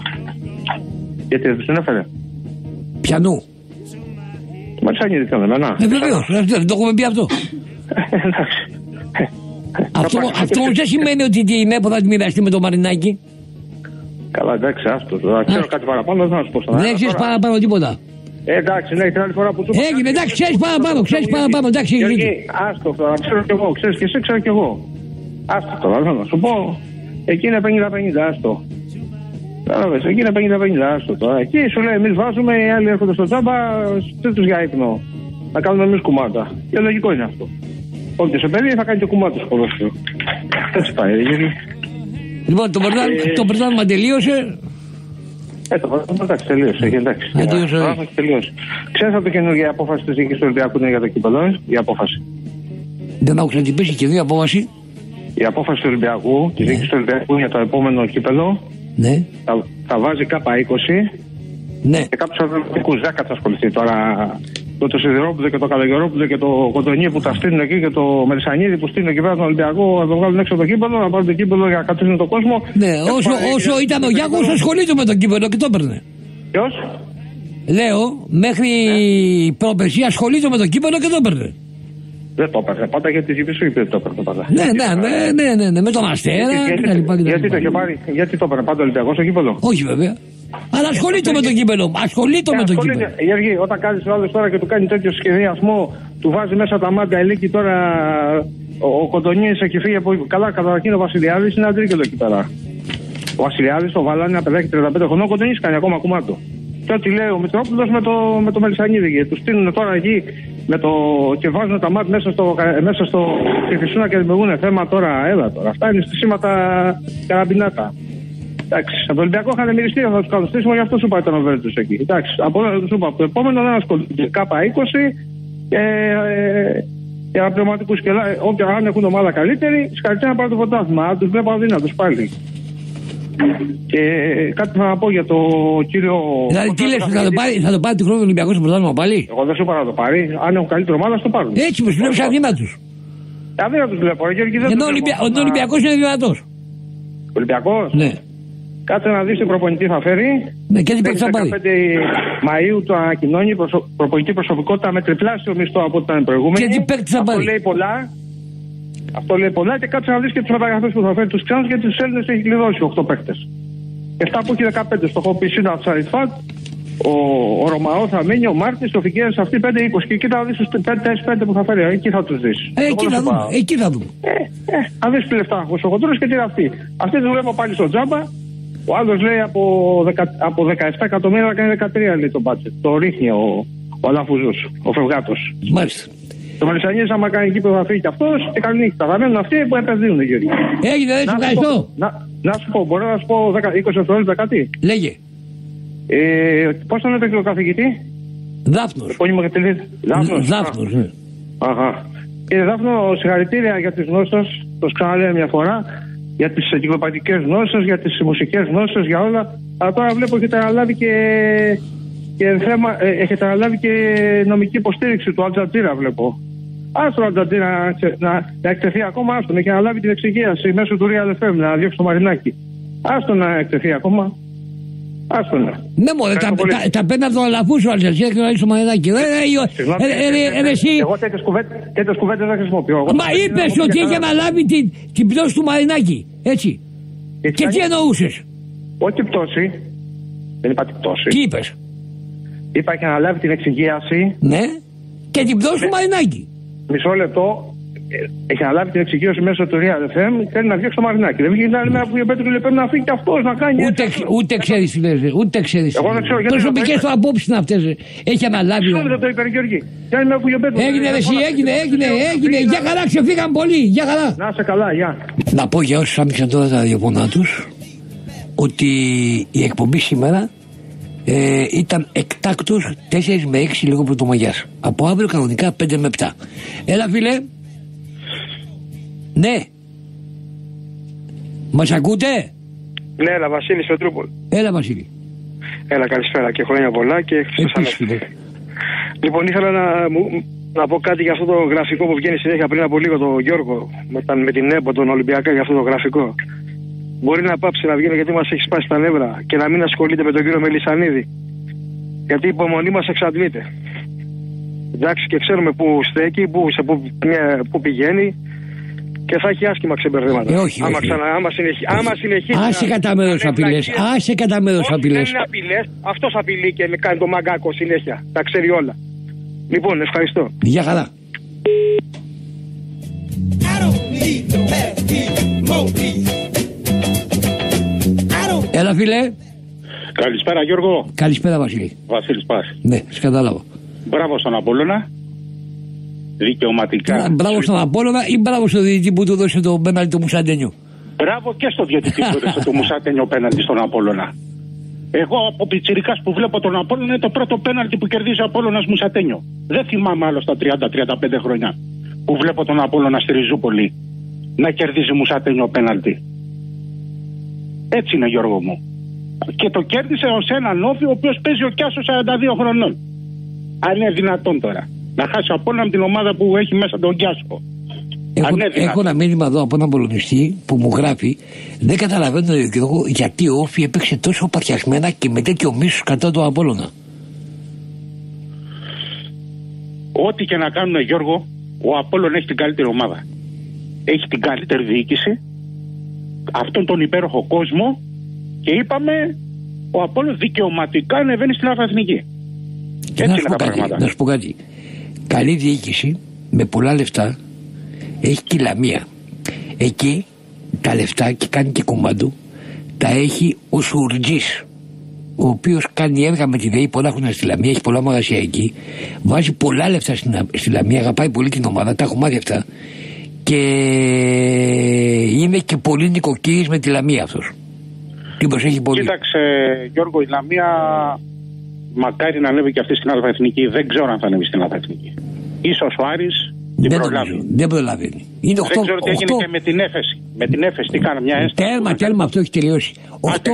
Γιατί δεν τους συνέφερε? Πιανού? Μελισσανίδη ήταν εμένα. Ε, βεβαίως. Δεν το έχουμε πει αυτό. Εντάξει. Αυτό, αυτό δεν σημαίνει ότι την ΕΠΟ θα τη μοιραστεί με το Μαρινάκι. Καλά, εντάξει, άστο. Ξέρω κάτι παραπάνω, δεν θα σου πω στον Δεν ξέρεις παραπάνω τίποτα. Ε, εντάξει, ναι, την άλλη φορά που του έγινε, εντάξει, ξέρεις παραπάνω, ξέρεις παραπάνω, εντάξει, έχει δίκιο. Άστο τώρα, ξέρω κι εγώ, ξέρεις και εσύ, ξέρω κι εγώ. Άστο τώρα, δεν θα σου πω. Εκεί είναι πενήντα πενήντα, άστο. Κατάλαβες, εκεί είναι πενήντα πενήντα, άστο τώρα. Εκεί σου λέει, εμείς βάζουμε, οι άλλοι έρχονται στο τσάμπα, τρίτους για ύπνο. Να κάνουμε εμείς κουμάτα. Και λογικό είναι αυτό. Όποιος σε παιδί θα κάνει και κουμάτα στο ποδόσφαιρο. Έτσι πάει, γιατί. Λοιπόν, το πρωτάθλημα τελείωσε. Ε, το πρωτάθλημα εντάξει, τελείωσε. Εντάξει. Τελείωσε. Ξέρεις από το καινούργια απόφαση της διοίκησης του Ολυμπιακού είναι για το κύπελλο, η απόφαση? Δεν άκουσα να την πεις και δύο απόφαση. Η απόφαση του Ολυμπιακού, της διοίκησης του Ολυμπιακού για το επόμενο κύπελλο, ναι. θα, θα βάζει κάπα είκοσι. Ναι. Και κάποιους αθλητικούς δεν θα ασχοληθεί τώρα. Το, το Σιδηρόπουλο και το Καλογερόπουλο και το Κοντονί που τα στείλουν εκεί και το Μελισσανίδη που στείλουν εκεί πέρα τον Ολυμπιακό να το βγάλουν έξω από το κύπελλο, να πάρουν το κύπελλο για να κατήσουν τον κόσμο. Ναι, όσο, όσο ήταν ο Γιάκος ασχολείται με το κύπελλο και το έπαιρνε. Ποιος? Λέω, μέχρι η πρόπερση ασχολείται με το κύπελλο και το έπαιρνε. Δεν το έπαιρνε πάντα γιατί σου είπε το έπαιρνε πάντα. Ναι, ναι, ναι, ναι, ναι, ναι, με τον Αστέρα κτλ. Γιατί το είχε πάρει, γιατί το έπαιρνε πάντα ο Ολυμπιακός στο κύπελλο? Όχι βέβαια. Αλλά ασχολείται με το κύπελλο. Ασχολείται με το κύπελλο. Γιώργη, όταν κάνει ο άλλο τώρα και του κάνει τέτοιο σχεδιασμό, του βάζει μέσα τα μάτια ελίκη τώρα. Ο, ο Κοντονής έχει φύγει από. Καλά, καταρχήν ο Βασιλιάδης είναι αντρίκελο εκεί πέρα. Ο Βασιλιάδης το βάλανε ένα παιδάκι τριάντα πέντε χρονών, ο Κοντονής κάνει ακόμα κουμάτο. Και ό,τι λέει ο Μητρόπουλος με το, με το Μελισσανίδη. Και του στείλουν τώρα εκεί με το, και βάζουν τα μάτια μέσα στο, μέσα στο Φυσούνα και δημιουργούν θέμα τώρα. Έλα τώρα. Αυτά είναι στήσιματα καραμπινάτα. Εντάξει, από το Ολυμπιακό είχαν μυριστεί, θα του κάνουν στήσιμο, γι' αυτό σου πάει το νοβέλ του εκεί. Εντάξει, από, σου είπα, από το επόμενο δεν ασχολούνται. Κάπα είκοσι και για πνευματικού και όποια αν έχουν ομάδα καλύτερη, συγχαρητήρια να πάρουν το πρωτάθλημα. Αν του βλέπω αδύνατου πάλι. Και κάτι θα πω για το κύριο. Δηλαδή, τι λες, θα το πάρει, θα το πάρει τη χρόνο του Ολυμπιακού στο πρωτάθλημα πάλι? Εγώ δεν σου είπα να το πάρει. Αν έχουν καλύτερη ομάδα, το πάρουν. Έτσι, μου βλέπει αδύνατου. Αδύνατου βλέπω, ενώ ο Ολυμπιακό είναι δυνατό. Ολυμπιακό. Ναι. Κάτσε να δεις τι προπονητή θα φέρει. Ναι, και τι παίξει θα πάρει. δεκαπέντε Μαΐου το ανακοινώνει προσω... προπονητή προσωπικότητα με τριπλάσιο μισθό από ό,τι ήταν προηγούμενη. Και τι παίξει θα πάρει. Αυτό λέει πολλά. Αυτό λέει πολλά και κάτσε να δεις και τις μεταγραφές που θα φέρει τους ξένους, γιατί τους Έλληνες έχει κλειδώσει οκτώ παίκτες. Και αυτά που έχει δεκαπέντε, στο έχω πει Σίνα Τσαριφάτ, ο, ο Ρωμαό θα μείνει, ο Μάρτης, ο Φικέρης, αυτοί πέντε είκοσι. Και κοίτα να δεις τους πέντε που θα φέρει, εκεί θα τους δεις. Ε, εκεί θα δούμε, εκεί θα δούμε. Ε, ε, θα δεις τι λεφτά έχω στο χοντρούς και τι είναι αυτοί. Αυτοί δουλεύω πάλι στο τζάμπα. Ο άλλος λέει από, δεκα, από δεκαεπτά εκατομμύρια να κάνει δεκατρία, λέει το μπάτσετ. Το ρίχνει ο, ο Αλαφουζούς, ο Φευγάτος. Μάλιστα. Το Μελισσανίδης άμα κάνει εκεί που θα φύγει και αυτός και καλή νύχτα. Θα μένουν αυτοί που επενδύουν, Γιώργη. Έγινε, δεν σου ευχαριστώ. Να, να σου πω, μπορώ να σου πω είκοσι δευτερόλεπτα κάτι. Λέγε. Ε, πώς τον έπαιξε ο καθηγητή? Δάφνος. Δάφνος. Δάφνος, ναι. Αχα. Κύριε Δάφνο, συγχαρητήρια για τις γνώσεις. Το ξαναλέω μια φορά. Για τις εγκυκλοπατικές γνώσεις, για τις μουσικές γνώσεις, για όλα. Αλλά τώρα βλέπω έχετε αναλάβει και, και θέμα, ε, έχετε αναλάβει και νομική υποστήριξη του Αλτζατζίρα, βλέπω. Άστο Αλτζατζίρα να, να, να εκτεθεί ακόμα, άστον. Έχει αναλάβει την εξυγίαση μέσω του Real εφ εμ να διώξει το Μαρινάκι. Άστο να εκτεθεί ακόμα. Άστο να. Ναι, μωρέ, τα, τα, τα παίρνει από τον Αλαφούσο ο Αλτζατζίρα και να ρίξει το Μαρινάκι. Εγώ τέτοιες κουβέντες δεν χρησιμοποιώ. Μα είπες ότι έχει αναλάβει την πτώση του Μαρινάκι. Έτσι. Και τι εννοούσες? Όχι πτώση. Δεν είπα την πτώση. Τι είπες? Είπα και αναλάβει την εξυγίαση. Ναι. Και την πτώση του Μαρινάκι. Μισό λεπτό. Έχει αναλάβει την εξυγίαση μέσω του Real εφ εμ. Θέλει να διώξει το Μαρινάκι. Δεν βγαίνει άλλη μέρα που ο Πέτρο πρέπει να φύγει και αυτό να κάνει. Ούτε, ούτε ξέρει τι λες. Ούτε ξέρει. Προσωπικές του απόψεις είναι αυτές. Έχει αναλάβει. Μισό το είπε, Γιώργη. Έγινε, εσύ, έγινε, έγινε, έγινε. Για καλά, ξεφύγαν πολύ. Για καλά. Να είσαι καλά, γεια. Να πω για όσους άμυξαν τώρα τα ραδιοφωνά τους ότι η εκπομπή σήμερα ε, ήταν εκτάκτος τέσσερα με έξι λίγο Πρωτομαγιάς. Από αύριο κανονικά πέντε με επτά. Έλα φίλε. Ναι. Μας ακούτε? Ναι, έλα Βασίλη Πετρούπολη. Έλα Βασίλη. Έλα, καλησπέρα και χρόνια πολλά και Επίσης, φίλε. Λοιπόν, ήθελα να, να πω κάτι για αυτό το γραφικό που βγαίνει συνέχεια πριν από λίγο, τον Γιώργο, με, με την ΕΠΟ, τον Ολυμπιακά, για αυτό το γραφικό. Μπορεί να πάψει να βγαίνει γιατί μας έχει σπάσει τα νεύρα και να μην ασχολείται με τον κύριο Μελισσανίδη. Γιατί η υπομονή μας εξαντλείται. Εντάξει, και ξέρουμε που στέκει, που, σε που, που πηγαίνει. Και θα έχει άσχημα ξεμπερδέματα. Ε, όχι, άμα, όχι. Ξανα, άμα, συνεχί, άμα συνεχίσει. Άσε κατά μέρος απειλές. Άσε κατά μέρος απειλές. Δεν είναι απειλές. Αυτός απειλεί και με κάνει το μαγκάκο συνέχεια. Τα ξέρει όλα. Λοιπόν, ευχαριστώ. Γεια χαρά. Έλα φίλε. Καλησπέρα Γιώργο. Καλησπέρα Βασίλη. Βασίλης Πάση. Ναι, σε κατάλαβα. Μπράβο στον Απόλλωνα. Δικαιωματικά. Μπράβο στον Απόλλωνα ή μπράβο στο διαιτητή που του δώσε το πέναλτι του Μουσαντένιου? Μπράβο και στο διαιτητή που έδωσε το Μουσαντένιο πέναλτι στον Απόλλωνα. Εγώ από πιτσιρικάς που βλέπω τον Απόλλωνα είναι το πρώτο πέναλτι που κερδίζει ο Απόλλωνας Μουσαντένιο. Δεν θυμάμαι άλλο στα τριάντα τριάντα πέντε χρόνια που βλέπω τον Απόλλωνα στη Ριζούπολη να κερδίζει Μουσαντένιο πέναλτι. Έτσι είναι Γιώργο μου. Και το κέρδισε ως έναν όφη ο οποίος παίζει ο Κιάσος σαράντα δύο χρονών. Αν είναι δυνατόν τώρα να χάσει ο Απόλλωνα με την ομάδα που έχει μέσα τον Κιάσο. Έχω, έχω ένα μήνυμα εδώ από έναν πολωνιστή που μου γράφει: δεν καταλαβαίνω γιατί ο Όφη έπαιξε τόσο παθιασμένα και με τέτοιο μίσος κατά τον Απόλλωνα. Ό,τι και να κάνουν, Γιώργο, ο Απόλλων έχει την καλύτερη ομάδα. Έχει την καλύτερη διοίκηση, αυτόν τον υπέροχο κόσμο, και είπαμε ο Απόλλων δικαιωματικά ανεβαίνει στην Αθηνική. Και να σου, πω κάτι, να σου πω κάτι. Καλή διοίκηση με πολλά λεφτά έχει και η Λαμία. Εκεί τα λεφτά, και κάνει και κομμάτου, τα έχει ο Σουρτζής, ο οποίος κάνει έργα με τη ΔΕΗ πολλά χρόνια στη Λαμία, έχει πολλά μαγαζιά εκεί, βάζει πολλά λεφτά στην, στη Λαμία, αγαπάει πολύ την ομάδα, τα έχω μάθει αυτά, και είναι και πολύ νοικοκύρης με τη Λαμία αυτός. Την προσέχει πολύ. Κοίταξε Γιώργο, η Λαμία μακάρι να ανέβει και αυτή στην Αλφα-Εθνική. Δεν ξέρω αν θα ανέβει στην Αλφα-Εθνική. Ίσως ο Άρης την δεν προλάβει. Νομίζω, δεν προλαβαίνει. Είναι δεν ξέρω τι έγινε και με την Έφεση. Με την Έφεση τι κάνα, μια έστω. Τέρμα, τέρμα, αυτό έχει τελειώσει. οκτώ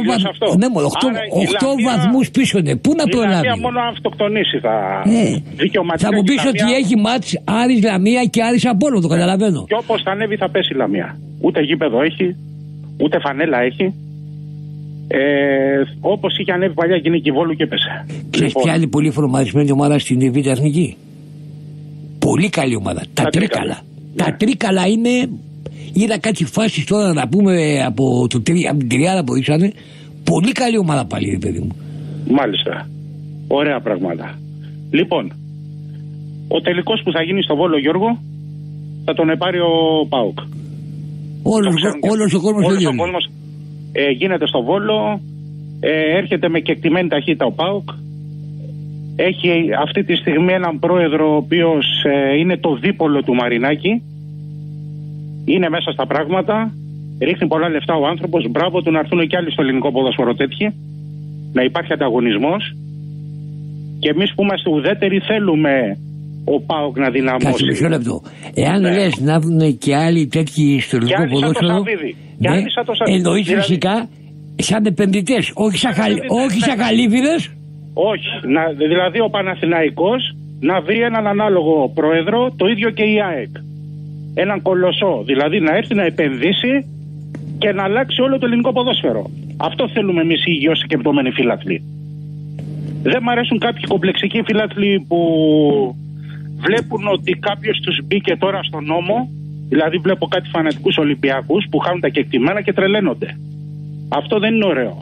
βαθμούς πίσω είναι. Πού να προλάβει. Η Λαμία μόνο αν αυτοκτονήσει θα ε, θα μου πεις ότι έχει μάτς Άρης Λαμία και Άρης Απόλλων, το καταλαβαίνω. Και όπως θα ανέβει θα πέσει η Λαμία. Ούτε γήπεδο έχει, ούτε φανέλα έχει. Ε, όπως είχε ανέβει παλιά Γυναίκη Βόλου και έπεσε. Ξέρεις ποια άλλη πολύ φορμαρισμένη ομάδα στην Β' Εθνική? Πολύ καλή ομάδα. Τα Τρίκαλα. Τα τρίκαλα είναι. Είδα κάτι φάσεις τώρα να πούμε από, το, από την τριάδα που ήσανε. Πολύ καλή ομάδα πάλι, ρε παιδί μου. Μάλιστα. Ωραία πράγματα. Λοιπόν, ο τελικός που θα γίνει στο Βόλο, Γιώργο, θα τον πάρει ο ΠΑΟΚ. Όλος, όλος ο κόσμος, όλος ο κόσμος ε, γίνεται στο Βόλο, ε, έρχεται με κεκτημένη ταχύτητα ο ΠΑΟΚ. Έχει αυτή τη στιγμή έναν πρόεδρο ο οποίος ε, είναι το δίπολο του Μαρινάκη. Είναι μέσα στα πράγματα, ρίχνει πολλά λεφτά ο άνθρωπος, μπράβο του, να έρθουν και άλλοι στο ελληνικό ποδόσφαιρο τέτοιοι, να υπάρχει ανταγωνισμός. Και εμείς που είμαστε ουδέτεροι θέλουμε ο ΠΑΟΚ να δυναμώσει. Κάτσε μισό λεπτό. Εάν ναι. λες να βγουν και άλλοι τέτοιοι στο ελληνικό ποδόσφαιρο, ναι, εννοείς δηλαδή... φυσικά σαν επενδυτές, όχι σαν, χαλ... όχι σαν χαλίβιδες. Όχι, να, δηλαδή ο Παναθηναϊκός να βρει έναν ανάλογο πρόεδρο, το ίδιο και η ΑΕΚ. Έναν κολοσσό, δηλαδή να έρθει να επενδύσει και να αλλάξει όλο το ελληνικό ποδόσφαιρο. Αυτό θέλουμε εμείς οι υγιώς σκεπτόμενοι φίλαθλοι. Δεν μ' αρέσουν κάποιοι κομπλεξικοί φίλαθλοι που βλέπουν ότι κάποιος τους μπήκε τώρα στον νόμο. Δηλαδή βλέπω κάτι φανατικούς Ολυμπιακούς που χάνουν τα κεκτημένα και τρελαίνονται. Αυτό δεν είναι ωραίο.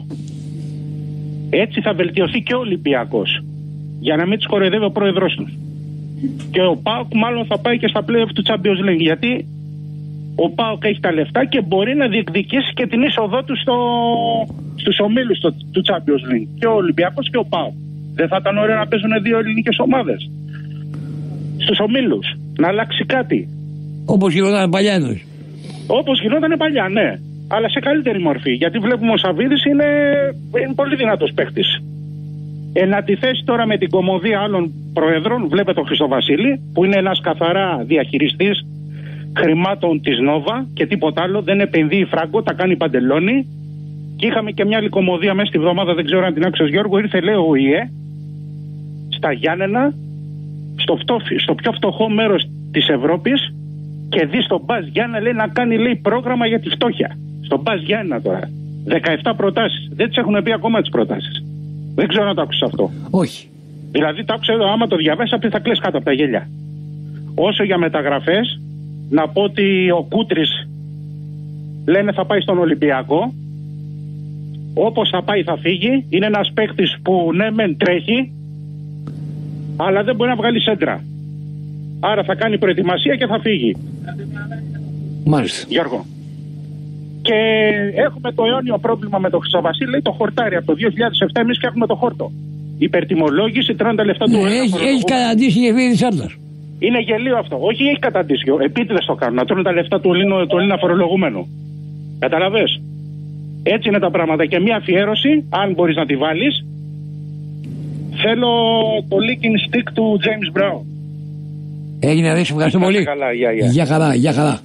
Έτσι θα βελτιωθεί και ο Ολυμπιακός, για να μην τους κοροϊδεύει ο πρόεδρος τους. Και ο ΠΑΟΚ μάλλον θα πάει και στα play-off του Champions League, γιατί ο ΠΑΟΚ έχει τα λεφτά και μπορεί να διεκδικήσει και την είσοδό του στο... στους ομίλους το... του Champions League. Και ο Ολυμπιακός και ο ΠΑΟΚ. Δεν θα ήταν ωραίο να παίζουν δύο ελληνικές ομάδες στους ομίλους, να αλλάξει κάτι. Όπως γινόταν παλιά εννοείς. Όπως γινόταν παλιά, ναι. Αλλά σε καλύτερη μορφή. Γιατί βλέπουμε ο Σαββίδης είναι, είναι πολύ δυνατός παίχτης. Εν αντιθέσει τώρα με την κωμωδία άλλων προεδρών, βλέπετε τον Χριστοβασίλη, που είναι ένας καθαρά διαχειριστής χρημάτων της Νόβα και τίποτα άλλο. Δεν επενδύει φράγκο, τα κάνει παντελόνι. Και είχαμε και μια άλλη κωμωδία μέσα στη βδομάδα, δεν ξέρω αν την άκουσες Γιώργο. Ήρθε, λέει, ο ΙΕ στα Γιάννενα, στο, φτώφι, στο πιο φτωχό μέρος της Ευρώπης, και δει στον Μπας Γιάννα, λέει, να κάνει, λέει, πρόγραμμα για τη φτώχεια. Στον Μπας Γιάννα τώρα. δεκαεπτά προτάσεις. Δεν τις έχουν πει ακόμα τις προτάσεις. Δεν ξέρω αν το άκουσες αυτό. Όχι. Δηλαδή, το άκουσα, άμα το διαβάσεις, απλά θα κλαις κάτω από τα γέλια. Όσο για μεταγραφές, να πω ότι ο Κούτρης λένε θα πάει στον Ολυμπιακό. Όπως θα πάει θα φύγει. Είναι ένας παίκτης που ναι μεν τρέχει, αλλά δεν μπορεί να βγάλει σέντρα. Άρα θα κάνει προετοιμασία και θα φύγει. Μάλιστα. Γιώργο. Και έχουμε το αιώνιο πρόβλημα με τον Χρυσοβασίλη, λέει, το χορτάρι. Από το δύο χιλιάδες επτά εμείς φτιάχνουμε το χόρτο. Υπερτιμολόγηση, τριάντα λεφτά του. Ναι, έχει, έχει καταντήσει η Ευθύνη Σάρτας. Είναι γελίο αυτό. Όχι, έχει καταντήσει. Επίτηδες το κάνουν. Να τρώνε τα λεφτά του Έλληνα φορολογουμένου. Καταλαβες. Έτσι είναι τα πράγματα. Και μια αφιέρωση, αν μπορείς να τη βάλεις. Θέλω το licking stick του James Brown. Έγινε, αδέσαι, ευχαριστώ πολύ. Καλά, γεια, γεια. Γεια χαρά, γεια χαρά.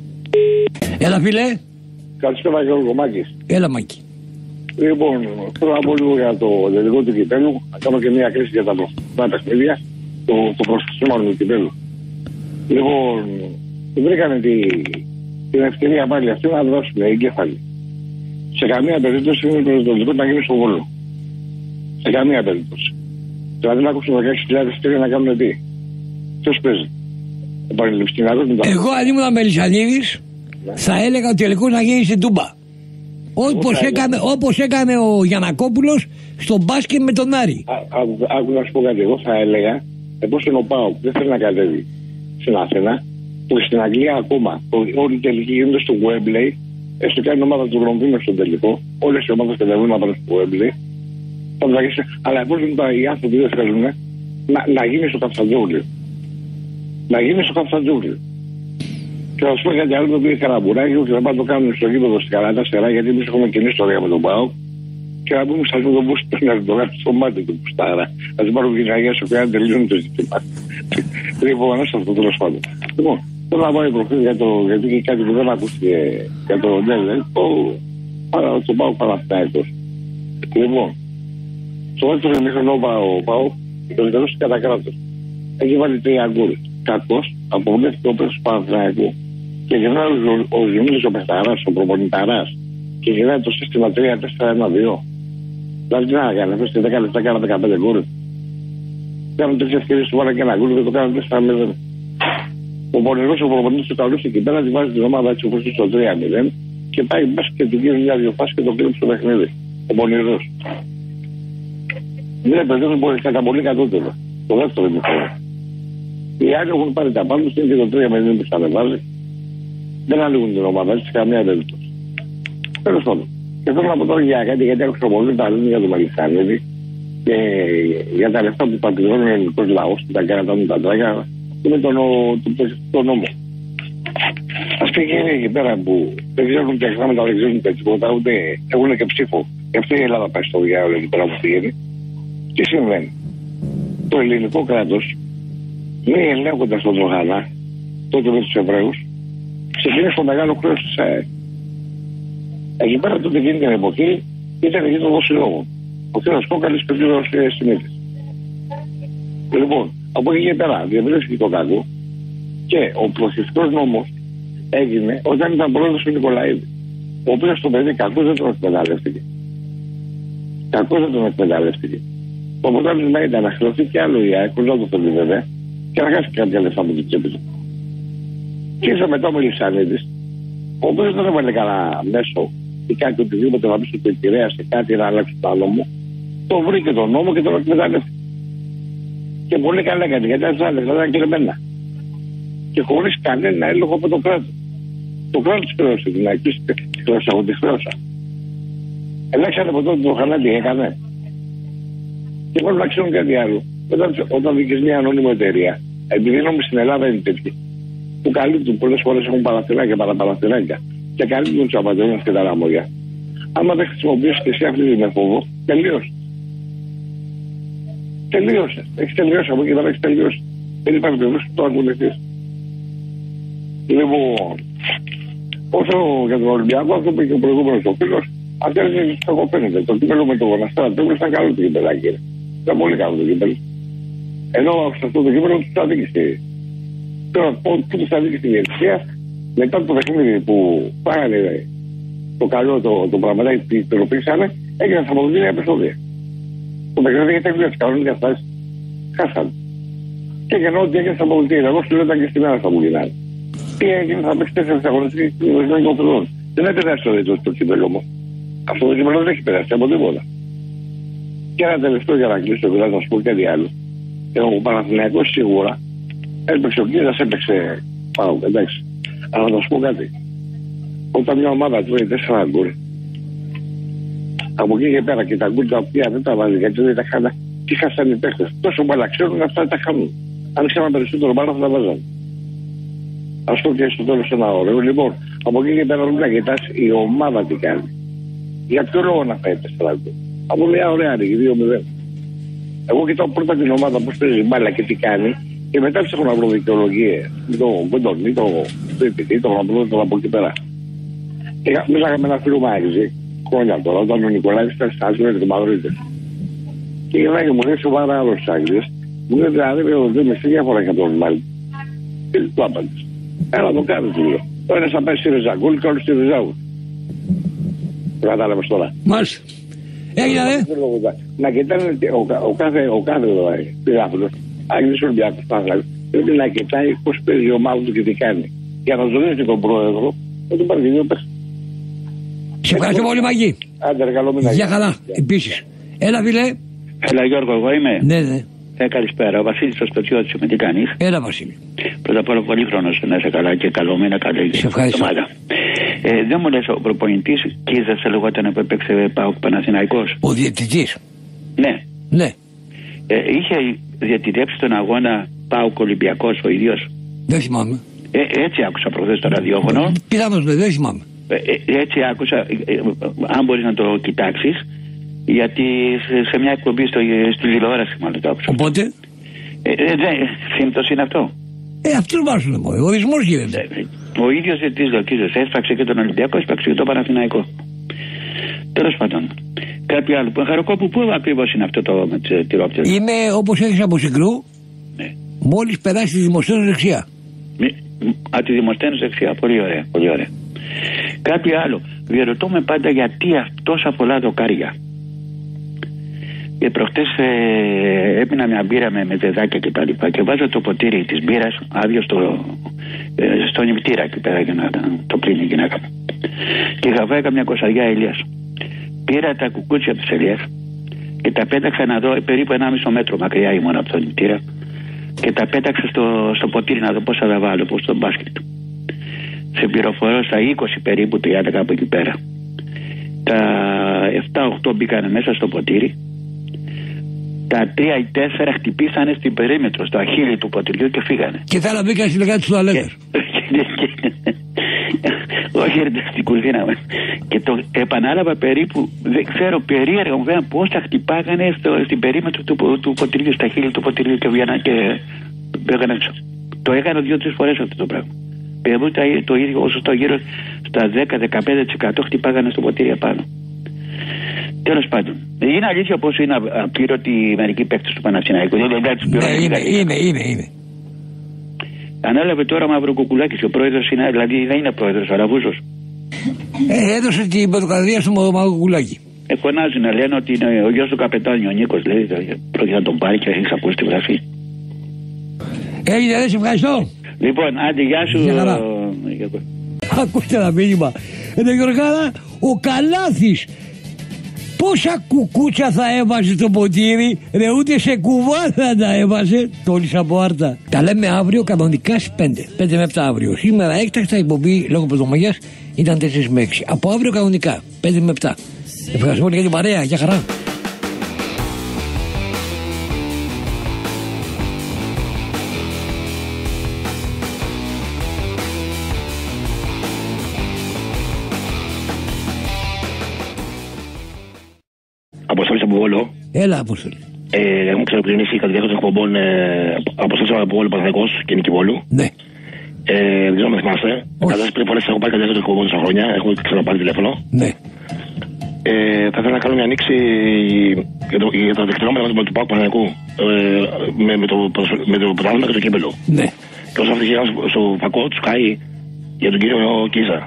Έλα, φίλε. Καλησπέρα, Γιώργο, Μάκης. Έλα, Μάκη. Λοιπόν, θέλω να πω λίγο για το τελικό του κυπέλου. Να κάνω και μια κρίση για τα προστατικά παιχνίδια. Το, το προσφυσίμα του κυπέλου. Λοιπόν, βρήκανε τη, την ευκαιρία πάλι αυτή να δώσουν εγκέφαλοι. Σε καμία περίπτωση είναι προσδοτικό να γίνει στο Βόλο. Σε καμία περίπτωση. Δηλαδή να ακούσουν δεκαέξι χιλιάδες εισιτήρια να κάνουν τι. Ποιος παίζει. Ο Πανελληνιστινάκος. Εγώ αν ήμουν Μελισσανίδης, ναι, θα έλεγα ότι τελικώς να γίνει στην Τούμπα. Όπως έκανε, όπως έκανε ο Γιαννακόπουλος στο μπάσκετ με τον Άρη. Άκου να σου πω κάτι. Εγώ θα έλεγα, εφόσον ο ΠΑΟΚ δεν θέλει να κατέβει στην Αθήνα, που στην Αγγλία ακόμα όλοι οι τελικοί γίνονται στο Wembley, έστω και αν η ομάδα του Λονδίνου στον τελικό, όλες οι ομάδες κατεβούν να πάνε στο Wembley, θα βγει. Αλλά εφόσον οι άνθρωποι δεν θέλουν, να, να γίνει στο Καφτατζόγλιο. Να γίνει στο Καφτατζόγλιο. Και θα σου πω κάτι άλλο, το οποίο καραμπουράκι, ότι θα πάνε το κάνουν στο γήπεδο στη Καράτα, στερά, γιατί εμείς έχουμε κοινή ιστορία με τον ΠΑΟΚ. Και να πούμε σαν το μπούστι να το κάνουν στο μάτι του Πουστάρα. Να την πάρουν γυναικεία σου και να τελειώνουν το ζήτημα. Λοιπόν, σε αυτό τέλος πάντων. Λοιπόν, θέλω να πάω προχθές για το, γιατί και κάτι που δεν ακούστηκε για το Ντέλε, το, το ΠΑΟΚ Παναθηναϊκός. Λοιπόν, στο δεύτερο ημίχρονο ο ΠΑΟΚ, το τελειώσει κατά κράτος. Έχει βάλει τρία γκολ. Κακώς απογοητεύτηκε ο παίκτης του Παναθηναϊκού. Και γυρνάει ο Ζημίλης ο Πεχταράς, ο προπονηταράς, και γυρνάει το σύστημα τρία τέσσερα ένα δύο. Δηλαδή τι να κάνει, αυτές τις δέκα λεπτά κάνα δεκαπέντε γκολ. Κάνουν τέτοιες ευκαιρίες του βάλα και ένα γκολ και το κάνουν τέσσερα μηδέν. Ο Πονηρός ο προπονητής του καλούς εκεί πέρα, τη βάζει την ομάδα έτσι όπως στο τρία μηδέν και πάει μέσα και του γίνει μια-δυο φάσεις και το κλείνει στο παιχνίδι. Ο Πονηρός. Ναι, παιδί μου μπορεί κατά πολύ κατώτερο. Το δεύτερο ημίχρονο. Οι άλλοι έχουν πάρει τα πάνω του και το τρία μηδέν που θα ανεβάζει. Δεν ανοίγουν την ομάδα έτσι σε καμία περίπτωση. Τέλος πάντων. Και θέλω να πω τώρα για κάτι, γιατί άκουσα πολύ τα λένε για τον Μαλισανίδη και για τα λεφτά που πατριώνει ο ελληνικός λαός και τα κερατώνουν τα τράγια και με τον, τον νόμο. Ας πει και είναι εκεί πέρα που δεν ξέρουν πια χρήματα, δεν ξέρουν πια τίποτα, ούτε έχουν και ψήφο. Και αυτή η Ελλάδα πάει στο διάλογο εκεί πέρα που πηγαίνει. Τι συμβαίνει. Το ελληνικό κράτος, μη ελέγχοντας τον Τζοχανά, τότε με τους Εβραίους, ξεκίνησε το μεγάλο χρέος της ΑΕ. Εκεί πέρα τότε γίνει την εποχή, ήταν εκεί το δοσιλόγο. Ο κ. Κόκαλης και ο κ. Σιμίτης. Λοιπόν, από εκεί και πέρα διευρύνθηκε το κακό και ο προσφυγικός νόμος έγινε όταν ήταν πρόεδρος του Νικολαίδη. Ο οποίος το παιδί κακώς δεν τον εκμεταλλεύτηκε. Κακώς δεν τον εκμεταλλεύτηκε. Το αποτέλεσμα ήταν να χρεωθεί και άλλο η ΑΕΚ, χωρίς να το θέλει βέβαια, και να χάσει κάποια λεφτά από την τσέπη του. Και ήρθε μετά ο Μελισσανίδης, ο οποίος δεν έβαλε κανένα μέσο ή κάτι οτιδήποτε να πει ότι επηρέασε κάτι να αλλάξει το άλλο μου. Το βρήκε τον νόμο και τον εκμεταλλεύτηκε. Και πολύ καλά έκανε, γιατί αυτά λεφτά ήταν κερδεμένα. Και χωρίς κανένα έλεγχο από το κράτος. Το κράτος χρέωσε την ΑΕΚ, τη χρέωσα, εγώ τη χρέωσα. Ελέγξανε από τότε το Χανά τι έκανε. Και πρέπει να ξέρουν κάτι άλλο. Όταν, όταν βγήκε μια ανώνυμη εταιρεία, επειδή νόμοι στην Ελλάδα είναι τέτοιοι, που καλύπτουν πολλές φορές έχουν παραθυράκια, παραπαραθυράκια και καλύπτουν τους απαταιώνες και τα λαμόγια. Άμα δεν χρησιμοποιήσεις και εσύ αυτή τη μεθόδο, τελείωσε. Τελείωσε. Έχεις τελειώσει από εκεί πέρα, έχεις τελειώσει. Δεν υπάρχει περίπτωση που το ακολουθείς. Λοιπόν, όσο για τον Ολυμπιακό, αυτό που είχε ο προηγούμενος ο φίλος, αυτό είναι το φαίνεται. Το κύπελο με το Γοναστέρα Τέμπλο ήταν καλό το κύπελάκι. Ήταν πολύ καλό το κύπελο. Ενώ σε αυτό το κύπελο του αδίκησε. Τώρα, πού του αδίκησε η Διευθυνσία, μετά το παιχνίδι που πάγανε το καλό το, το πραγματάκι που υλοποιήσανε, έγιναν στα αποδοτήρια επεισόδια. Το παιχνίδι είχε τελειώσει, κανόνες διαστάσεις. Χάσανε. Και έγινε ό,τι έγινε στα αποδοτήρια. Εγώ σου λέω ήταν και στη μέρα στα Μουλινάρια. Τι έγινε, θα παίξει τέσσερις αγωνιστικές των δεν έχει περάσει το, το κύπελο μου. Αυτό το κύπελο δεν έχει περάσει από τίποτα. Και ένα τελευταίο για να κλείσω, δηλαδή να σου πω κάτι άλλο. Και ο Παναθηναϊκός σίγουρα έπαιξε ο Κίζας, έπαιξε πάνω, εντάξει. Αλλά να σου πω κάτι. Όταν μια ομάδα τρώει τέσσερα γκολ, από εκεί και πέρα και τα γκολ τα οποία δεν τα βάζει, γιατί δεν τα χάνα, τι χάσανε οι παίκτες. Τόσο μπάλα ξέρουν, αυτά τα χάνουν. Αν ξέραν περισσότερο μπάλα θα τα βάζανε. Ας πω και στο τέλος ένα ωραίο. Λοιπόν, από εκεί και πέρα πρέπει να κοιτάς η ομάδα τι κάνει. Για ποιο λόγο να φάει τέσσερα γκολ. Από μια ωραία ανοίγει, δύο μηδέν. Εγώ κοιτάω πρώτα την ομάδα πώς παίζει μπάλα και τι κάνει και μετά ψάχνω να βρω δικαιολογίες. Μην το Μπεντον, μην το Πίπτη, το να βρω το από εκεί πέρα. Και μίλαγα με ένα φίλο Μάγιζη, χρόνια τώρα, όταν ο Νικολάης ήταν στα Άσβερα και τον Μαδρίτη. Και γυρνάει μου λέει σοβαρά άλλος της Άγγλης, μου λέει δηλαδή δεν με στη διάφορα για τον Μάλι. Και του άπαντες. Έλα το κάνω του λέω. Ο ένας θα πάει στη Ριζαγκούλ και όλους στη Ριζάου. Το κατάλαβες τώρα. Μάλιστα. Έγινε δε. Να κοιτάνε ο κάθε πειράφιλος, Άγγλης Ολυμπιακός Παναγιώτης, πρέπει να κοιτάει πώς παίζει η ομάδα του και τι κάνει. Για να ζωήσει τον πρόεδρο, θα του πάρει και δύο παίχτες. Σε ευχαριστώ πολύ Μαγί. Άντε, καλό μήνα. Για καλά, επίσης. Έλα φίλε. Έλα Γιώργο, εγώ είμαι. Ναι, ναι. Ε, καλησπέρα. Ο Βασίλης ο Σπετσιώτης, με τι κάνεις. Έλα Βασίλη. Πρώτα απ' όλα πολύ χρόνος να είσαι καλά και καλό μήνα, καλή σε ευχαριστώ. Ε, δεν μου λες ο προπονητής Κίζας σε λεγόταν που έπαιξε ΠΑΟΚ Παναθηναϊκός. Ο διαιτητής. Ναι. Ναι. Ε, είχε διατηρέψει τον αγώνα ΠΑΟΚ Ολυμπιακός ο ίδιος. Δεν θυμάμαι. Ε, έτσι άκουσα προχθές στο ραδιόφωνο. Πιθανώς δεν θυμάμαι. Ε, ε, έτσι άκουσα, ε, ε, αν μπορείς να το κοιτάξεις, γιατί σε, σε μια εκπομπή στο, στη τηλεόραση μάλλον το άκουσα. Οπότε. Ε, ε, δεν, σύμπτωση είναι αυτό. Ε, αυτό βάζουν μόνο. Ο ορισμός γίνεται. Ε, ο ίδιος διαιτητής Λοκίζος έσπαξε και τον Ολυμπιακό, έσπαξε και τον Παναθηναϊκό. Τέλος πάντων. Κάποιο άλλο. Χαροκόπου, πού ακριβώς είναι αυτό το με τις τυρόπτες. Είμαι όπως έχεις από Συγκρού. Ναι. Μόλις περάσει τη Δημοσθένους δεξιά. Α, τη Δημοσθένους δεξιά. Πολύ ωραία. Πολύ ωραία. Κάποιο άλλο. Διαρωτώ πάντα γιατί τόσα πολλά δοκάρια. Και προχτές ε, έπινα μια μπύρα με, με δεδάκια και τα λοιπά και βάζω το ποτήρι της μπύρας άδειο στο, στον νηπτήρα εκεί πέρα για να το πλύνει η γυναίκα μου. Και είχα φάει καμιά κοσαριά ελιές. Πήρα τα κουκούτσια της ελιές και τα πέταξα να δω, περίπου ενάμιση μέτρο μακριά ήμουν από τον νηπτήρα, και τα πέταξα στο, στο ποτήρι να δω πώς θα τα βάλω, πώς στο μπάσκετ. Σε πληροφορώ στα είκοσι περίπου, τριάντα κάπου εκεί πέρα. Τα επτά οκτώ μπήκανε μέσα στο ποτήρι. Τα τρία ή τέσσερα χτυπήσανε στην περίμετρο, στο αχίλι του ποτηριού και φύγανε. Και θα άλλα μπήκαν στη λεγάτη του τουαλέτας. Όχι, στην κουζίνα. Και το επανάλαβα περίπου, δεν ξέρω, περίεργα μου βέβαια πόσα χτυπάγανε στο, στην περίμετρο του, του ποτηριού, στα χείλη του ποτηριού και βγαίναν και πήγαν έξω. Το έκανα δύο-τρεις φορές αυτό το πράγμα. Περίπου το ίδιο όσο το γύρω στα δέκα με δεκαπέντε τοις εκατό χτυπάγανε στο ποτήρι απάνω. Τέλος πάντων. Είναι αλήθεια πως είναι απλήρωτοι μερικοί παίκτες του Παναθηναϊκού. Ναι, είναι, είναι, είναι, είναι. Ανέλαβε τώρα Μαυροκουκουλάκης, ο πρόεδρος είναι, δηλαδή δεν είναι πρόεδρος, αλλά Βούζος. Ε, έδωσε την πρωτοκαρδία στο Μαυροκουκουλάκη. Ε, φωνάζουν, λένε ότι είναι ο γιος του καπετάνιου, ο Νίκος, λέει, πρόκειται να τον πάρει και έχεις ακούσει τη γραφή. Έγινε, δεν σε ευχαριστώ. Λοιπόν, άντε, γεια σου. Ακούστε ένα μήνυμα. Ε, Γιωργάρα, ο Καλάθης πόσα κουκούτσα θα έβαζε το ποτήρι, ρε, ούτε σε κουβά θα τα έβαζε. Τόλης από Άρτα. Τα λέμε αύριο κανονικά στις πέντε. πέντε με επτά αύριο. Σήμερα έκτακτα η εκπομπή λόγω πρωτομαγιάς ήταν τέσσερα με έξι. Από αύριο κανονικά πέντε με επτά. Ευχαριστώ για την παρέα. Γεια χαρά. Αποστολής από Βόλο. Έλα, Αποστολή. Ε, έχουμε ξαναπληνήσει κατά τη διάρκεια των εκπομπών ε, Αποστολής από Βόλο Παναθηναϊκός και Νίκη Βόλου. Ναι. Ε, δεν ξέρω αν με θυμάστε. Κατά τις πριν φορές έχω πάει κατά τη διάρκεια των εκπομπών τόσα χρόνια. Έχουμε ξαναπάρει τηλέφωνο. Ναι. Ε, θα ήθελα να κάνω μια ανοίξη για το, για το δεξιόμενο του Πάκου Παναθηναϊκού ε, με, με, το, με το πρωτάθλημα και το κύπελο. Ναι. Και όσο αυτή στο φακό του σκάει για τον κύριο Κίζα.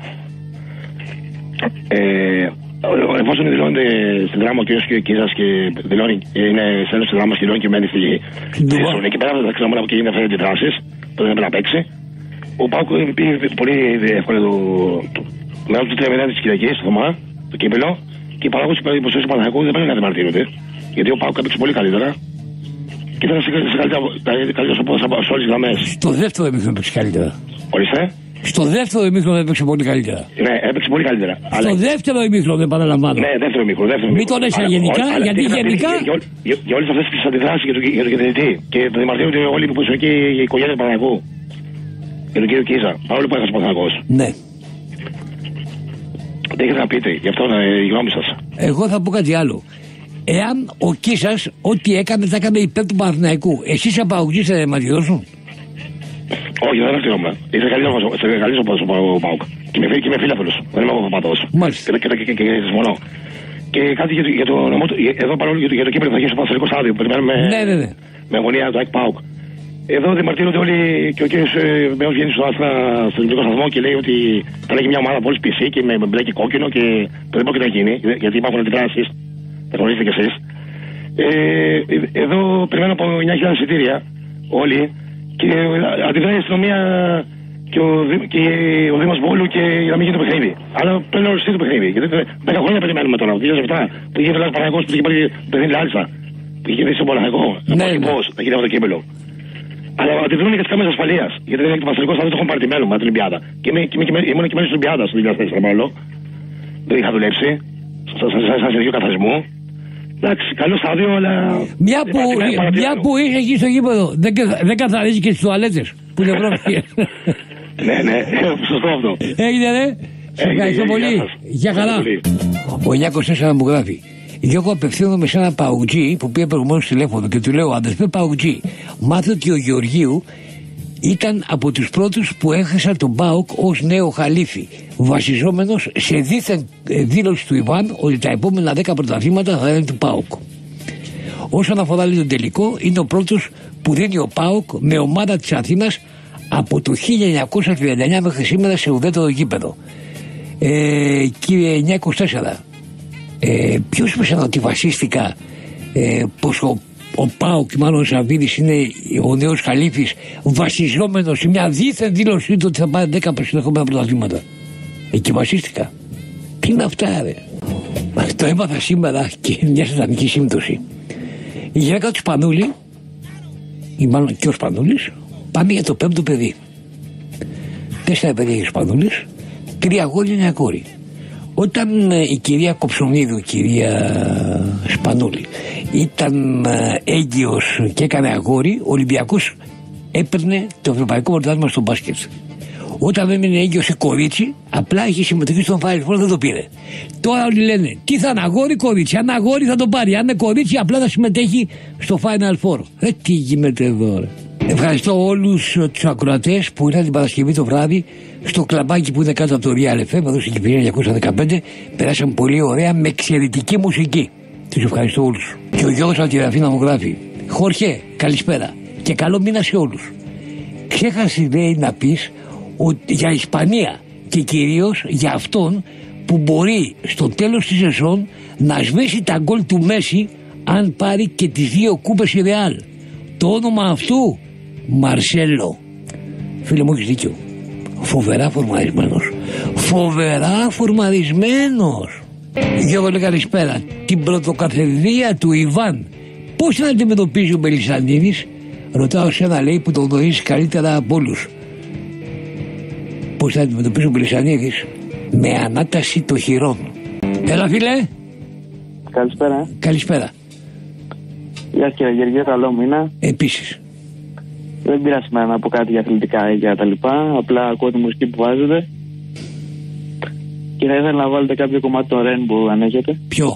Ε, εφόσον δηλώνεται στην δράμα ο κύριος Κίζας και δηλώνει, είναι σέλος της δράμας και δηλώνει και μένει στη Θεσσαλονίκη, πέρα από τα ξενομόνα που και γίνεται φαίνεται αντιδράσεις, που δεν έπρεπε να παίξει, ο Πάκου πήγε πολύ εύκολα το μέλλον του τρία μηδέν της Κυριακής, το Θωμά, το κύπελο, και οι παράγοντες υποστήριξης του Παναθηναϊκού δεν πρέπει να διαμαρτύρονται, γιατί ο Πάκου έπαιξε πολύ καλύτερα και ήταν σε καλύτερο από όλες τις γραμμές. Στο δεύτερο ημίχρονο έπαιξε καλύτερα. Ορίστε. Στο δεύτερο ημίχρονο έπαιξε πολύ καλύτερα. Ναι, έπαιξε πολύ καλύτερα. Στο αλλά... δεύτερο ημίχρονο, επαναλαμβάνω. Ναι, δεύτερο ημίχρονο. Μην το λες γενικά, αλλά, γιατί αλλά, γενικά. Για, για, για όλες αυτές τις αντιδράσεις για τον διαιτητή και το διαμαρτύρονται όλοι που είναι εκεί η οικογένεια του Παναθηναϊκού. Για τον κύριο Κίζα, παρόλο που έχασε ο Παναθηναϊκός. Ναι. Τι έχετε να πείτε, γι' αυτό είναι η γνώμη σας. Εγώ θα πω κάτι άλλο. Εάν ο Κίζας ό,τι έκανε, θα έκανε υπέρ του Παναθηναϊκού, εσείς από αγωγείς θα διαμαρτυρώσουν. Όχι, δεν ευθυνόμαι. Είσαι καλύτερο από ο Πάουκ. Και είμαι φίλαθλος. Δεν είμαι από πατός. Μάλιστα. Και συμφωνώ. Και κάτι για το νομό του. Εδώ παρόλο για το κύπελο θα γίνει στο παθολικό στάδιο. Περιμένουμε με αγωνία του ΑΕΚ Πάουκ. Εδώ διαμαρτύρονται όλοι και ο κύριος Μπέος βγαίνει στο ελληνικό σταθμό και λέει ότι θα έχει μια ομάδα πόλη πισί και με μπλε και κόκκινο και δεν πρόκειται να γίνει. Γιατί υπάρχουν αντιδράσεις. Τα γνωρίζετε κι εσείς. Εδώ περιμένω από εννιά χιλιάδες εισιτήρια όλοι. Και αντιδράει η αστυνομία και ο, και ο Δήμος Βόλου και να μην γίνει το παιχνίδι. Αλλά πρέπει να οριστεί το παιχνίδι. Γιατί δέκα χρόνια περιμένουμε τώρα. δύο χιλιάδες επτά που είχε ο Παναθηναϊκός που είχε πάρει το παιχνίδι Λάρισα. Που είχε δει στον Παναθηναϊκό. Ναι, ναι. Πώς να γίνει αυτό το κύπελο. Αλλά αντιδρούν και τις κάμερες ασφαλείας. Γιατί δεν έχει το Παναθηναϊκό στάδιο, το έχουν πάρει τη μέλλον με την Ολυμπιάδα. Και ήμουν και μέσα στην Ολυμπιάδα στο δύο χιλιάδες τέσσερα παρόλο. Δεν είχα δουλέψει. Σαν σε δύο καθαρισμού. Εντάξει, καλό στάδιο, αλλά. Μια που, μια που είσαι εκεί στο γήπεδο, δεν, δεν καθαρίζει και τις τουαλέτες που είναι πρόβλημα. Ναι, ναι, σωστό αυτό. Έγινε, ρε. Σε ευχαριστώ πολύ. Γεια χαρά. Ο εννιακόσια τέσσερα μου γράφει. Εγώ απευθύνομαι σε ένα παουτζή που πήγε προηγουμένως στο τηλέφωνο και του λέω: αδερφέ παουτζή, μάθω ότι ο Γεωργίου ήταν από τους πρώτους που έχασαν τον ΠΑΟΚ ως νέο χαλίφι, βασιζόμενος σε δίθεν δήλωση του Ιβάν ότι τα επόμενα δέκα πρωταθλήματα θα είναι του ΠΑΟΚ. Όσον αφορά τον τελικό, είναι ο πρώτος που δίνει ο ΠΑΟΚ με ομάδα της Αθήνας από το χίλια εννιακόσια τριάντα εννιά μέχρι σήμερα σε ουδέτερο γήπεδο. Ε, κύριε εννιακόσια είκοσι τέσσερα, ε, ποιος είπε ότι βασίστηκα ε, πως ο ο ΠΑΟΚ, μάλλον ο Σαββίδης, είναι ο νέος Χαλίφης, βασιζόμενος σε μια δίθεν δήλωσή του ότι θα πάρει δέκα συνεχόμενα πρωταθλήματα. Εκεί βασίστηκα. Τι είναι αυτά, ρε. Το έμαθα σήμερα και μια σατανική σύμπτωση. Η γυναίκα του Σπανούλη, ή μάλλον και ο Σπανούλης, πάμε για το πέμπτο παιδί. Τέσσερα παιδιά η Σπανούλης, τρία αγόρια, μια κόρη. Όταν η κυρία Κοψονίδου, η κυρία Σπανούλη, ήταν έγκυος και έκανε αγόρι, ο Ολυμπιακός έπαιρνε το ευρωπαϊκό πρωτάθλημα στο μπάσκετ. Όταν έμεινε έγκυος σε κορίτσι, απλά είχε συμμετοχή στον Final Four, δεν το πήρε. Τώρα όλοι λένε τι θα είναι, αγόρι, κορίτσι. Αν αγόρι θα το πάρει, αν είναι κορίτσι, απλά θα συμμετέχει στο Final Four. Ε, τι γίνεται εδώ, ρε. Ευχαριστώ όλους τους ακροατές που ήρθαν την Παρασκευή το βράδυ στο κλαμπάκι που είναι κάτω από το Real εφ εμ, εδώ στην Κυπριακή διακόσια δεκαπέντε. Περάσαμε πολύ ωραία με εξαιρετική μουσική. Τους ευχαριστώ όλους. Και ο Γιώργος από τη Ραφίνα μου γράφει: Χόρχε, καλησπέρα και καλό μήνα σε όλους. Ξέχασε, λέει, να πεις ότι για Ισπανία και κυρίως για αυτόν που μπορεί στο τέλος της σεζόν να σβήσει τα γκολ του Μέση αν πάρει και τις δύο κούπες η Ρεάλ. Το όνομα αυτού, Μαρσέλο. Φίλε μου, έχεις δίκιο. Φοβερά φορμαρισμένος. Φοβερά φορμαρισμένος. Γιώργο, λέει καλησπέρα. Την πρωτοκαθεδρία του Ιβάν πώς θα αντιμετωπίζει ο Μελισσανίδης? Ρωτάω σένα, λέει, που τον γνωρίζεις καλύτερα από όλους. Πώς θα αντιμετωπίσει ο Μελισσανίδης? Με ανάταση των χειρών. Έλα, φίλε. Καλησπέρα. Καλησπέρα. Γεια σας, κύριε Γεωργίου, καλό μήνα. Επίσης. Δεν πήρα σήμερα να πω κάτι για αθλητικά ή για τα λοιπά. Απλά ακούω τη μουσική που βάζετε. Και θα ήθελα να βάλετε κάποιο κομμάτι των Rainbow, αν έχετε. Ποιο?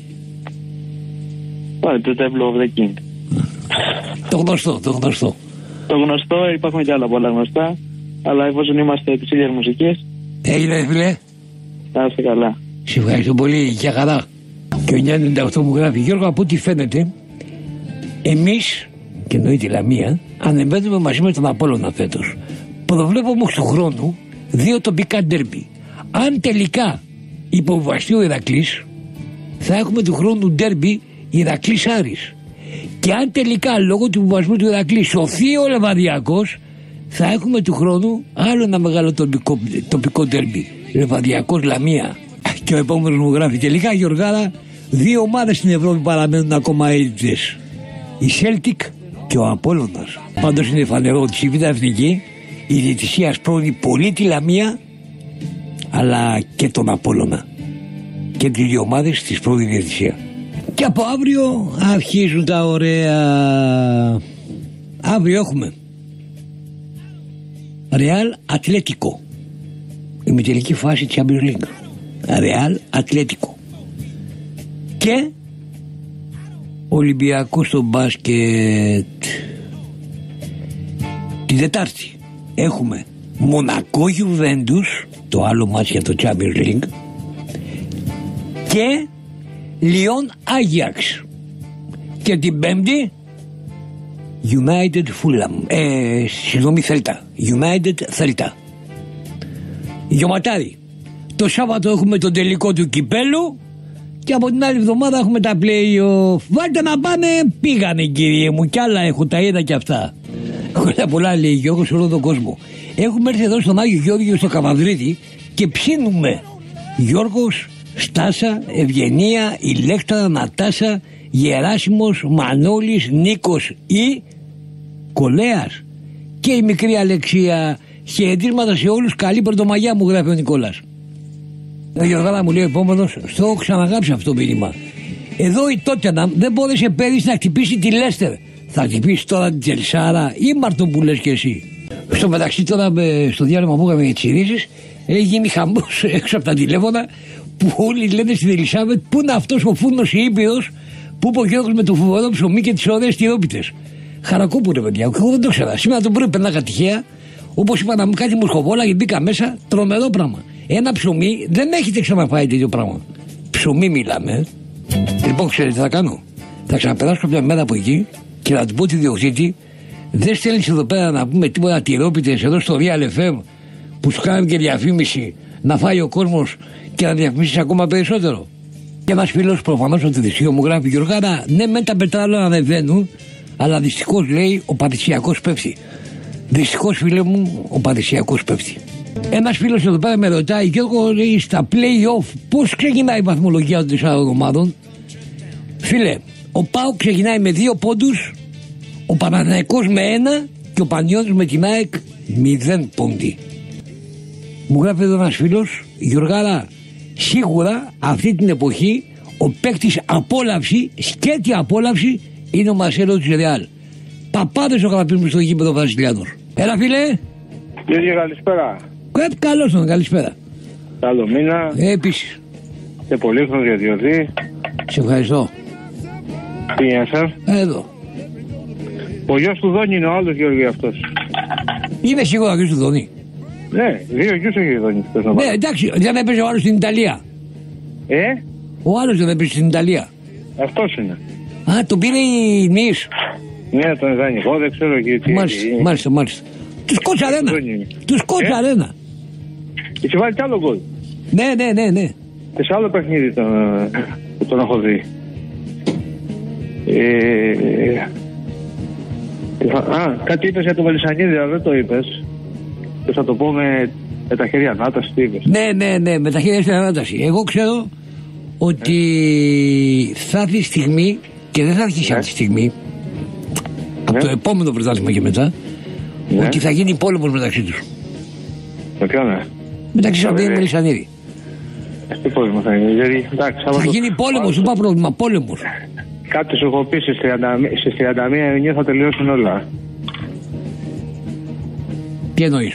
Πάρε το Temple of the King. Το γνωστό, το γνωστό. Το γνωστό, υπάρχουν και άλλα πολλά γνωστά. Αλλά εφόσον είμαστε τις ίδιες μουσικές. Έγινε, φίλε. Να είστε καλά. Σε ευχαριστώ πολύ, για χαρά. Και ο εννιά ενενήντα οκτώ μου γράφει: Γιώργο, από ό,τι φαίνεται, εμείς, και εννοεί τη Λαμία, ανεβαίνουμε μαζί με τον Απόλλωνα φέτος. Προβλέπω όμως του χρόνου δύο τοπικά ντέρμπι. Αν τελικά υποβαστεί ο Ηρακλής, θα έχουμε του χρόνου ντέρμπι Ηρακλής Άρης. Και αν τελικά λόγω του υποβασμού του Ηρακλή σωθεί ο Λεβαδιακός, θα έχουμε του χρόνου άλλο ένα μεγάλο τοπικό, τοπικό ντέρμπι. Λεβαδιακός Λαμία. Και ο επόμενος μου γράφει: τελικά, Γιωργάρα, δύο ομάδες στην Ευρώπη παραμένουν ακόμα έλλειπτες. Η Celtic και ο Απόλλωνας. Πάντως είναι φανερό ότι στη Β' Εθνική η διαιτησία σπρώχνει πολύ τη Λαμία, αλλά και τον Απόλλωνα. Και τις δύο ομάδες στη πρώτη διαιτησία. Και από αύριο αρχίζουν τα ωραία. Αύριο έχουμε Ρεάλ Ατλέτικο, ημιτελική φάση Champions League. Ρεάλ Ατλέτικο. Και Ολυμπιακό στο μπάσκετ. Την Τετάρτη έχουμε Μονακό Γιουβέντους, το άλλο μάτς για το Champions League, και Λιόν Άγιαξ. Και την Πέμπτη United Fulham, ε, συγγνώμη, Θέλτα, United Θέλτα. Γιωματάρι. Το Σάββατο έχουμε τον τελικό του κυπέλου και από την άλλη εβδομάδα έχουμε τα play-off. Βάλτε να πάνε, πήγανε κύριε μου, κι άλλα έχω, τα είδα κι αυτά. Χρόνια πολλά, λέει Γιώργος, σε όλο τον κόσμο. Έχουμε έρθει εδώ στον Άγιο Γεώργιο στο Καβαδρίδι και ψήνουμε Γιώργος, Στάσα, Ευγενία, Ηλέκτρα, Νατάσα, Γεράσιμος, Μανώλης, Νίκος ή Κολέας και η μικρή Αλεξία. Χαιρετίσματα σε όλους, καλή Πρωτομαγιά, μου γράφει ο Νικόλας. Ο Γιωργάρα μου λέει ο επόμενος: στο έχω ξαναγράψει αυτό το μήνυμα. Εδώ η Τότεναμ δεν μπόρεσε πέρυσι να χτυπήσει τη Λέστερ. Θα χτυπήσει τώρα την Τσελσάρα ή Μαρτον που λες και εσύ? Στο μεταξύ, τώρα στο διάλειμμα που είχαμε για τις ειδήσεις, έχει γίνει χαμός έξω από τα τηλέφωνα που όλοι λένε στην Ελισάβετ: πού είναι αυτός ο φούρνος Ήπειρος που είπε ο Γιώργος με το φοβερό ψωμί και τις ωραίες τυρόπιτες? Χαρακόπου, ρε παιδιά, εγώ δεν το ξέρα. Σήμερα το πρωί περνάγα τυχαία, όπως είπα, να μου κάτι μουσχοβόλα και μπήκα μέσα, τρομερό πράγμα. Ένα ψωμί δεν έχετε ξαναφάει τέτοιο πράγμα. Ψωμί μιλάμε. Λοιπόν, ξέρετε τι θα κάνω? Θα ξαναπεράσω κάποια μέρα από εκεί και θα του πω τη διοκτήτη: δεν στέλνεις εδώ πέρα να πούμε τίποτα τυρόπιτες εδώ στο Real εφ εμ που σου κάνουν και διαφήμιση να φάει ο κόσμος και να διαφημίσεις ακόμα περισσότερο? Και ένας φίλος προφανώς από το Δυσίο μου γράφει: Γιωργάρα, ναι, με τα πετράλα ανεβαίνουν, αλλά δυστυχώς λέει ο Παρισιακός πέφτει. Δυστυχώς, φίλε μου, ο Παρισιακός πέφτει. Ένας φίλος εδώ πέρα με ρωτάει: Γιώργο, λέει, στα play-off πώς ξεκινάει η βαθμολογία των τεσσάρων ομάδων? Φίλε, ο ΠΑΟΚ ξεκινάει με δύο πόντους, ο Παναθηναϊκός με ένα και ο Πανιώτης με την ΑΕΚ μηδέν πόντι. Μου γράφει εδώ ένας φίλος: Γιωργάρα, σίγουρα αυτή την εποχή ο παίκτης απόλαυση, σκέτη απόλαυση, είναι ο Μαρσέλο της Ρεάλ. Παπάδες ο αγαπημένος μου στο γήπεδο Βραζιλιάνος. Έλα, φίλε. Κύριε, καλησπέρα. Ε, καλώς τον, καλησπέρα. Καλό μήνα. Ε, επίσης. Και πολύ χρόνο για διορθή. Σε ευχαριστώ. Τι είναι σας? Εδώ. Ο γιος του Δόνη είναι ο άλλος Γιώργη αυτός. Είναι σίγουρα ο γιος του Δόνη. Ναι, δύο γιους έχει ο Δόνης. Ναι, εντάξει, δεν έπαιζε ο άλλος στην Ιταλία. Ε? Ο άλλος δεν έπαιζε στην Ιταλία. Αυτός είναι. Α, τον πήρε η Νης. Ναι, τον δανεικό, δεν ξέρω γιατί. Μάλιστα, μάλιστα, μάλιστα. Του Σκότς Αρένα. Του Σκότς Αρένα. Έχει βάλει κι άλλο γκολ. Ναι, ναι, ναι, ναι. Και σε άλλο παιχνίδι τον, τον έχω δει. Ε, α, κάτι είπες για τον Μελισσανίδη, αλλά δεν το είπες. Και θα το πω με, με τα χέρια ανάταση, τι είπες. Ναι, ναι, ναι, με τα χέρια στην ανάταση. Εγώ ξέρω ότι ε. θα έρθει η στιγμή, και δεν θα αρχίσει αυτή τη στιγμή, από το επόμενο πρωτάθλημα και μετά, ναι, ότι θα γίνει πόλεμος μεταξύ τους. Με ποιον, ναι? Μεταξύ Σαββίδη και Μελισσανίδη. Τι πόλεμο θα γίνει, δηλαδή, εντάξει, θα το... γίνει πόλεμος, σου είπα πρόβλημα, πόλεμος. Κάτι σου έχω πει, στις τριάντα μία Ιουνίου θα τελειώσουν όλα. Τι εννοείς?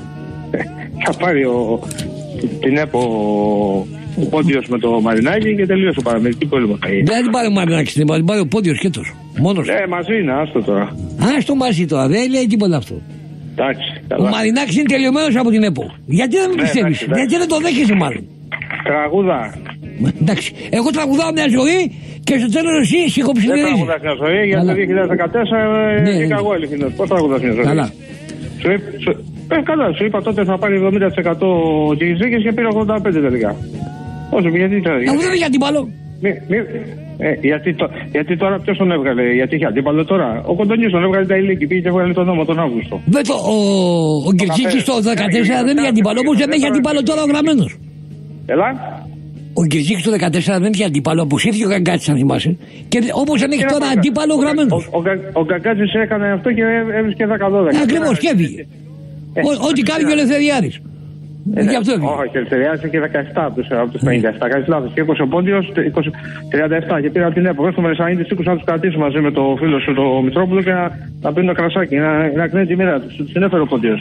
Θα πάρει ο, την ΕΠΟ ο Πόντιος με το Μαρινάκι και τελείωσε ο Παραμέτρη. Τι πόλεμο θα γίνει? Δεν θα την πάρει ο Μαρινάκης, την πάρει ο Πόντιος και τόσο. Μόνος. Ε, μαζί είναι, άστο τώρα. Άστο μαζί τώρα, δεν λέει τίποτα αυτό. Εντάξει, ο Μαρινάκης είναι τελειωμένος από την ΕΠΟ. Γιατί δεν με ναι, πιστεύεις, εντάξει, γιατί δεν το δέχεσαι μάλλον? Τραγούδα. Εντάξει, εγώ τραγουδάω μια ζωή και στο τέλος εσύ σιγοψηφίζεις. Δεν τραγουδάς μια ζωή, γιατί το δύο χιλιάδες δεκατέσσερα είχα εγώ ειλικρινός. Πώς τραγουδάς μια ζωή? Καλά. Σου, σου, ε, καλά, σου είπα τότε θα πάρει εβδομήντα τοις εκατό τις ζήκες και πήρε ογδόντα πέντε τοις εκατό τελικά. Όσο γιατί τώρα. Εγώ δεν είχε αντίπαλο. Μη, μη, ε, γιατί, το, γιατί τώρα ποιος τον έβγαλε, γιατί είχε αντίπαλο τώρα? Ο Κοντονής τον έβγαλε τα ηλίκη, πήγε και έβγαλε τον νόμο τον Αύγουστο. Δεν το, ο, ο Γκερζίκης το δεκατέσσερα δεν είχε αντίπαλο, όπως δεν είχε αντίπαλο τώρα ο Γραμμένος. Έλα. Ο Γκερζίκης το δεκατέσσερα δεν είχε αντίπαλο, αποσύρθηκε ο Γκαγκάτσης αν θυμάσαι. Και όπως δεν έχει τώρα αντίπαλο ο Γραμμένος. Ο Γκαγκάτσης έκανε αυτό και έβρισκε δέκα δώδεκα. Ακριβώς και έβγε. Ό,τι κάνει και ο Ελευθεριάδης. Γι' αυτό έβγαινε. Όχι, ο Ελευθεριάδης είχε δεκαεπτά από τους πενήντα επτά. Κάνεις λάθος. Και είκοσι ο Πόντιος, τριάντα επτά. Και πήρα την ΕΠΟ. Στο Μελισσανίδη σήκωσα να τους κρατήσουμε μαζί με το φίλο σου το Μητρόπουλο και να, να πίνουν το κρασάκι. Να, να κρίνει τη μοίρα του. Του την έφερε ο Πόντιος.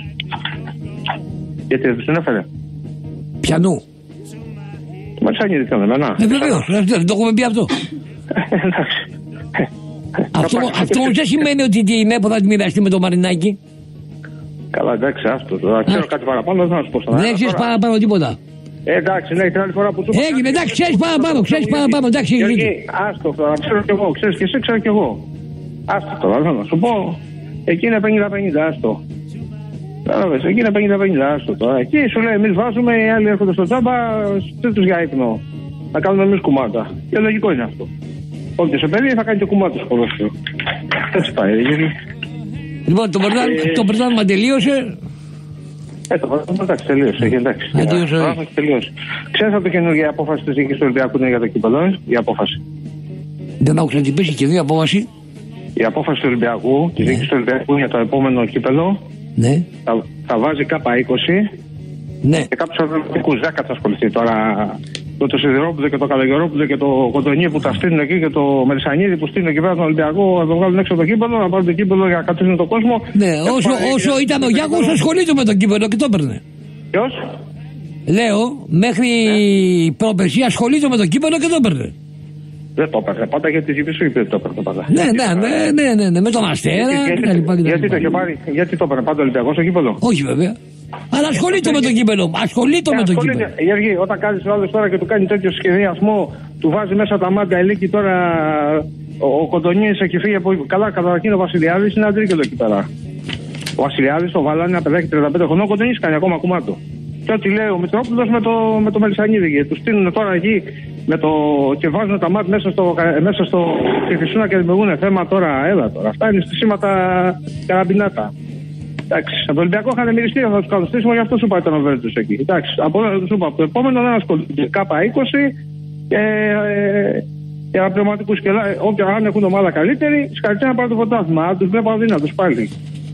Γιατί δεν του την έφερε? Πιανού? Μελισσανίδη ήταν εμένα. Ε, βεβαίως. Δεν το έχουμε πει αυτό. Εντάξει. Αυτό δεν σημαίνει ότι την ΕΠΟ θα τη μοιραστεί με το Μαρινάκι. Καλά, εντάξει, άστο. Ξέρω κάτι παραπάνω, δεν θα σου πω στον αέρα. Δεν ξέρεις παραπάνω τίποτα. Ε, εντάξει, ναι, την άλλη φορά που του. Έγινε, εντάξει, ξέρεις παραπάνω, ξέρεις παραπάνω, εντάξει. Άστο τώρα, ξέρω κι εγώ, ξέρεις και εσύ, ξέρω κι εγώ. Άστο τώρα, θέλω να σου πω. Εκεί είναι πενήντα πενήντα, άστο. Κατάλαβες, εκεί είναι πενήντα πενήντα, άστο τώρα. Εκεί σου λέει, εμείς βάζουμε, οι άλλοι έρχονται στο τσάμπα, τρίτους για ύπνο. Να κάνουμε εμείς κουμάτα. Και λογικό είναι αυτό. Όποιος σε παιδί θα κάνει και κουμάτα στο ποδόσφαιρο. Έτσι πάει, γιατί. Λοιπόν, το πρωτάθλημα τελείωσε. Ε, το πρωτάθλημα εντάξει, τελείωσε. Εντάξει. Τελείωσε. Ξέρεις από το καινούργια απόφαση της Διοίκησης του Ολυμπιακού είναι για το κύπελλο, η απόφαση? Δεν άκουσα τι πέσει και δύο απόφαση. Η απόφαση του Ολυμπιακού, της Διοίκησης του Ολυμπιακού για το επόμενο κύπελλο, ναι, θα, θα βάζει κάπα είκοσι. Ναι. Και κάποιους αθλητικούς δεν θα ασχοληθεί τώρα. Το, το Σιδηρόπουλο και το Καλαγερόπουλο και το Κοντονί που τα στείλουν εκεί και το Μελισσανίδη που στείλουν εκεί πέρα τον Ολυμπιακό να το βγάλουν έξω από το κύπελλο, να πάρουν το κύπελλο για να κατευθύνουν τον κόσμο. Ναι, όσο, όσο ήταν ο Γιάκος ασχολείται με το κύπελλο και το έπαιρνε. Ποιος? Λέω, μέχρι ναι. πρόπερση ασχολείται με το κύπελλο και το έπαιρνε. Δεν το έπαιρνε πάντα γιατί σου είπε ότι το έπαιρνε πάντα. Ναι, ναι, ναι, ναι, ναι, ναι, με τον Αστέρα κτλ. Γιατί το είχε πάρει, γιατί το έπαιρνε πάντα ο Ολυμπιακός στο κύπελλο? Όχι βέβαια. Αλλά ασχολείται με το κύπελλο. Ασχολείται με το κύπελλο. Γεργή, όταν κάνει άλλο τώρα και του κάνει τέτοιο σχεδιασμό, του βάζει μέσα τα μάτια ελίκη τώρα. Ο Κοντονής έχει φύγει από. Καλά, καταρχήν ο Βασιλιάδης είναι αντρίκελο εκεί πέρα. Ο Βασιλιάδης το βάλανε ένα παιδάκι τριάντα πέντε χρονών, ο Κοντονής κάνει ακόμα κουμάτο. και ό,τι λέει ο Μητρόπουλος με το, με το Μελισσανίδη. Του στείλουν τώρα εκεί με το, και βάζουν τα μάτια μέσα στο, μέσα στο Φυσούνα και δημιουργούν θέμα τώρα. Έλα τώρα. Αυτά είναι στήσιματα καραμπινάτα. Εντάξει, από το Ολυμπιακό είχαν μυριστεί να του κάνουν στήσιμο, γι' αυτό σου πάει το νοβέλ του εκεί. Εντάξει, από, σου είπα, από το επόμενο δεν ασχολούνται. Κάπα είκοσι και ε, αναπληρωματικού και όποια αν έχουν ομάδα καλύτερη, συγχαρητήρια να πάρουν το πρωτάθλημα. Αν του βλέπω αδύνατου πάλι.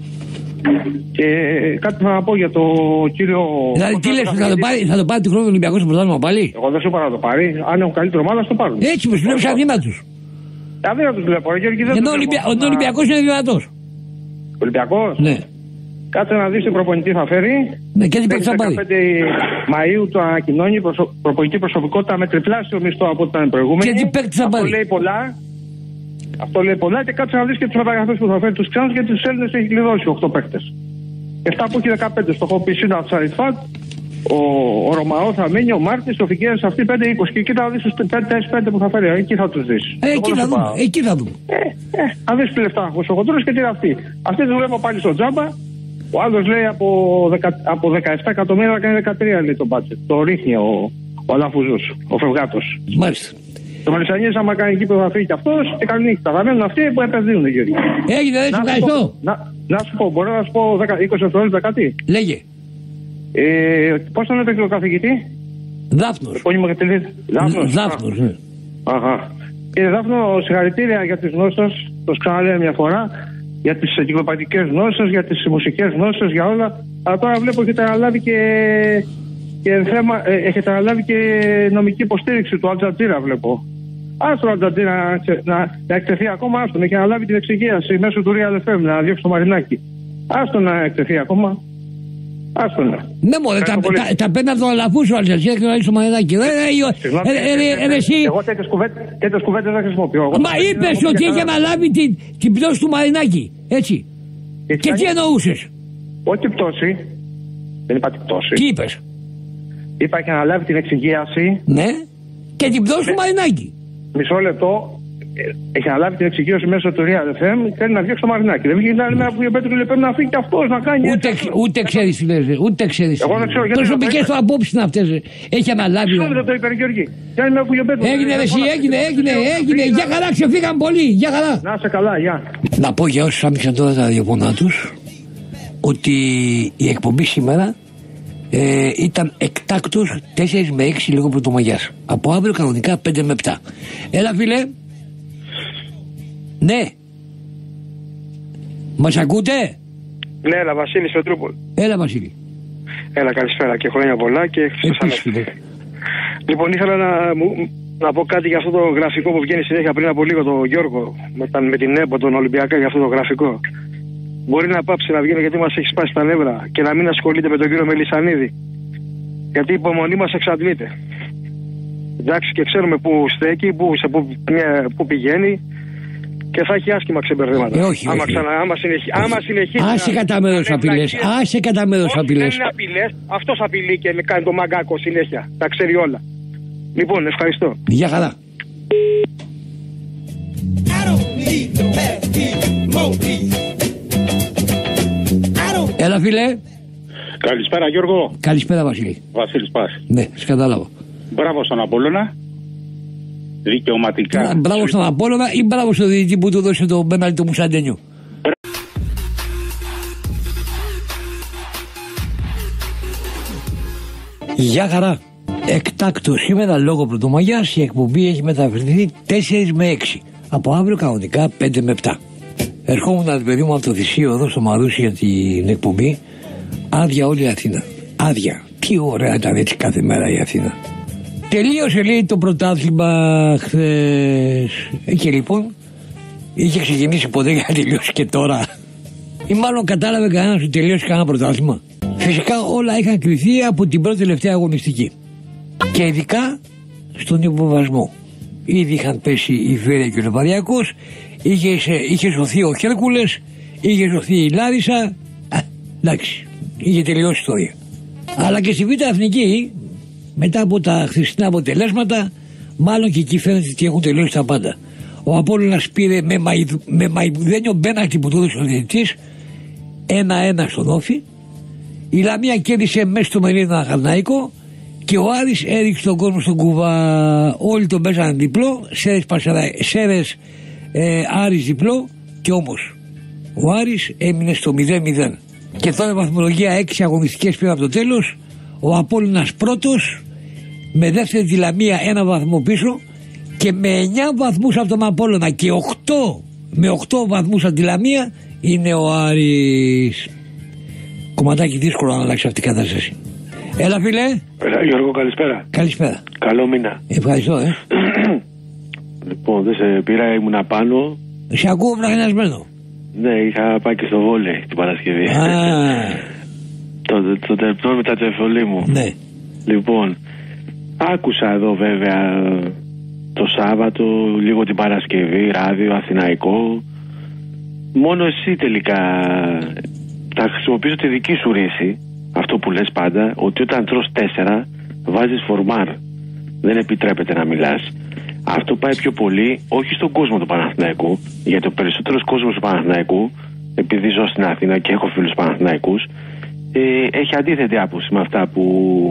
Και κάτι θα πω για το κύριο. Δηλαδή, τι λες, θα το πάρει, θα το πάρει του χρόνου ο Ολυμπιακός στο πρωτάθλημα πάλι. Εγώ δεν σου είπα να το πάρει. Αν έχουν καλύτερη ομάδα, θα το πάρουν. Έτσι, μου βλέπει αδύνατου. Αδύνατου βλέπω. Ενώ ο Ολυμπιακός είναι δυνατός. Ολυμπιακός. Ναι. Κάτσε να δεις τι προπονητή θα φέρει. Ναι, και τι παίξει θα πάρει. δεκαπέντε Μαΐου το ανακοινώνει προσω... προπονητή προσωπικότητα με τριπλάσιο μισθό από ό,τι ήταν προηγούμενη. Και τι παίξει θα πάρει. Αυτό λέει πολλά. Αυτό λέει πολλά και κάτσε να δεις και τις μεταγραφές που θα φέρει τους ξένους, γιατί τους Έλληνες έχει κλειδώσει οκτώ παίκτες. εφτά που έχει δεκαπέντε. Στο έχω πει Σίνα Τσαριφάτ, ο, ο Ρωμαό θα μείνει, ο Μάρτης, ο Φικέρας, αυτοί πέντε είκοσι. Και εκεί θα δεις τους πέντε που θα φέρει. Εκεί θα τους δεις. Ε, εκεί θα δούμε. Εκεί θα δούμε. Ε, ε, αν δεις τι λεφτά ο Σοκοντρός και τι είναι αυτοί. Αυτοί τους βλέπω πάλι στο τζάμπα. Ο άλλος λέει από, δεκα, από δεκαεπτά εκατομμύρια να κάνει δεκατρία, λέει το μπάτσετ. Το ρίχνει ο, ο Αλαφουζούς, ο Φευγάτος. Μάλιστα. Το Μελισσανίδης άμα κάνει εκεί που θα φύγει και αυτός και καλή νύχτα. Θα μένουν αυτοί που επενδύουν, Γιώργη. Έγινε, δεν σου ευχαριστώ. Να, να σου πω, μπορώ να σου πω είκοσι δευτερόλεπτα κάτι. Λέγε. Ε, πώς τον έπαιξε ο καθηγητή? Δάφνος. Δάφνος. Δάφνος, ναι. Αχα. Κύριε Δάφνο, συγχαρητήρια για τις γνώσεις, το ξαναλέω μια φορά. Για τις εγκυκλοπατικές γνώσεις, για τις μουσικές γνώσεις, για όλα. Αλλά τώρα βλέπω έχετε αναλάβει και, και θέμα, ε, έχετε αναλάβει και νομική υποστήριξη του Αλτζατζίρα, βλέπω. Άστο Αλτζατζίρα να, να, να εκτεθεί ακόμα, άστον. Έχει αναλάβει την εξυγίαση μέσω του Real εφ εμ να διώξει το Μαρινάκι. Άστο να εκτεθεί ακόμα. Άστο να. Ναι, μωρέ, τα, τα, τα παίρνει από τον Αλαφούσο ο Αλτζατζίρα και να ρίξει το Μαρινάκι. Εγώ τέτοιες κουβέντες δεν χρησιμοποιώ. Μα είπες ότι έχει αναλάβει την, την πτώση του Μαρινάκι. Έτσι. Και τι εννοούσες? Όχι πτώση. Δεν είπα την πτώση. Τι είπες? Είπα και αναλάβει την εξυγίαση. Ναι. Και την πτώση του Μαρινάκι. Μισό λεπτό. Έχει αναλάβει την εξυγίαση μέσω του Real εφ εμ. Θέλει να διώξει το Μαρινάκι. Δεν βγει την άλλη μέρα που ο Πέτρο λέει πρέπει να φύγει και αυτό να κάνει. Ούτε, έτσι, ούτε ξέρει τι λες. Ούτε ξέρει. Προσωπικές του απόψεις είναι αυτές. Έχει αναλάβει. Συγγνώμη, το είπε Γιώργη. Έγινε, εσύ, έγινε, έγινε, έγινε. Για καλά, ξεφύγαν πολύ. Για καλά. Να είσαι καλά, γεια. Να πω για όσους άμυξαν τώρα τα ραδιοφωνά τους ότι η εκπομπή σήμερα ε, ήταν εκτάκτως τέσσερα με έξι λίγο πρωτομαγιάς. Από αύριο κανονικά πέντε με επτά. Έλα φίλε. Ναι. Μας ακούτε? Ναι, έλα Βασίλη Πετρούπολη. Έλα Βασίλη. Έλα καλησπέρα και χρόνια πολλά και Χριστός Ανέστη. Λοιπόν, ήθελα να, να πω κάτι για αυτό το γραφικό που βγαίνει συνέχεια πριν από λίγο, το Γιώργο, με, τα, με την ΕΠΟ, τον Ολυμπιακά, για αυτό το γραφικό. Μπορεί να πάψει να βγαίνει γιατί μας έχει σπάσει τα νεύρα και να μην ασχολείται με τον κύριο Μελισσανίδη. Γιατί η υπομονή μας εξαντλείται. Εντάξει, και ξέρουμε πού στέκει, πού, σε πού, πού πηγαίνει και θα έχει άσχημα ξεμπερδέματα. Ε, όχι, άμα, όχι. Ξανα, άμα, συνεχί, άμα συνεχίσει. Άσε κατά μέρος απειλές. Άσε κατά μέρος απειλές. Δεν είναι απειλές. Αυτός απειλεί και κάνει το μαγκάκο συνέχεια. Τα ξέρει όλα. Λοιπόν, ευχαριστώ. Γεια χαρά. Έλα φίλε. Καλησπέρα Γιώργο. Καλησπέρα Βασίλη. Βασίλης Πας. Ναι, σε κατάλαβα. Μπράβο στον Απόλλωνα. Δικαιωματικά. Μπράβο στον Απόλλωνα ή μπράβο στον διαιτητή που του δώσε το πέναλτι του Μουσαντένιου. Γεια χαρά. Εκτάκτο σήμερα λόγω Πρωτομαγιάς η εκπομπή έχει μεταφερθεί τέσσερα με έξι. Από αύριο κανονικά πέντε με επτά. Ερχόμουν να παιδί μου από το Θησίο εδώ στο Μαρούσι για την εκπομπή. Άδεια όλη η Αθήνα. Άδεια. Τι ωραία ήταν έτσι κάθε μέρα η Αθήνα. Τελείωσε λέει το πρωτάθλημα χθες. Και λοιπόν είχε ξεκινήσει ποτέ για να τελειώσει και τώρα. Ή μάλλον κατάλαβε κανένας ότι τελείωσε κανένα πρωτάθλημα. Φυσικά όλα είχαν κρυθεί από την πρώτη τελευταία αγωνιστική. Και ειδικά στον υποβασμό. Ήδη είχαν πέσει η Φέρεια και ο Λεβαδιακός, είχε, είχε σωθεί ο Χέρκουλες, είχε σωθεί η Λάρισα. Α, εντάξει, είχε τελειώσει η ιστορία. Αλλά και στη Β' Εθνική, μετά από τα χθεσινά αποτελέσματα, μάλλον και εκεί φαίνεται ότι έχουν τελειώσει τα πάντα. Ο Απόλλωνας πήρε με, μαϊδ, με μαϊδένιο μπένακτι που του έδωσε ο διαιτητής ένα ένα στον Όφη Η Λαμία κέρδισε μέσα στο Μερίδα Παναθηναϊκό και ο Άρης έριξε τον κόσμο στον κουβά. Όλοι τον παίζανε διπλό, Σέρες, Σέρες ε, Άρης διπλό, και όμως ο Άρης έμεινε στο μηδέν μηδέν. Και τώρα η βαθμολογία έξι αγωνιστικές πήρε από το τέλος. Ο Απόλλωνας πρώτος, με δεύτερη τη Λαμία ένα βαθμό πίσω και με εννιά βαθμούς από τον Απόλλωνα και οκτώ, με οκτώ βαθμούς από τη Λαμία είναι ο Άρης. Κομματάκι δύσκολο να αλλάξει αυτή η κατάσταση. Έλα φίλε. Έλα Γιώργο, καλησπέρα. Καλησπέρα. Καλό μήνα. Ευχαριστώ ε. Λοιπόν, δεν σε πήρα, ήμουν απάνω. Σε ακούω βραχενιασμένο. Ναι, είχα πάει και στο βόλεϊ την Παρασκευή. το, το τερπτό με τα τεφολή μου. Ναι. Λοιπόν, άκουσα εδώ βέβαια το Σάββατο, λίγο την Παρασκευή, ράδιο, Αθηναϊκό. Μόνο εσύ τελικά θα χρησιμοποιήσω τη δική σου ρίση, αυτό που λες πάντα, ότι όταν τρως τέσσερα βάζεις φορμάρ. Δεν επιτρέπεται να μιλάς. Αυτό πάει πιο πολύ, όχι στον κόσμο του Παναθηναϊκού, γιατί ο περισσότερος κόσμος του Παναθηναϊκού, επειδή ζω στην Αθήνα και έχω φίλους Παναθηναϊκούς, ε, έχει αντίθετη άποψη με αυτά που,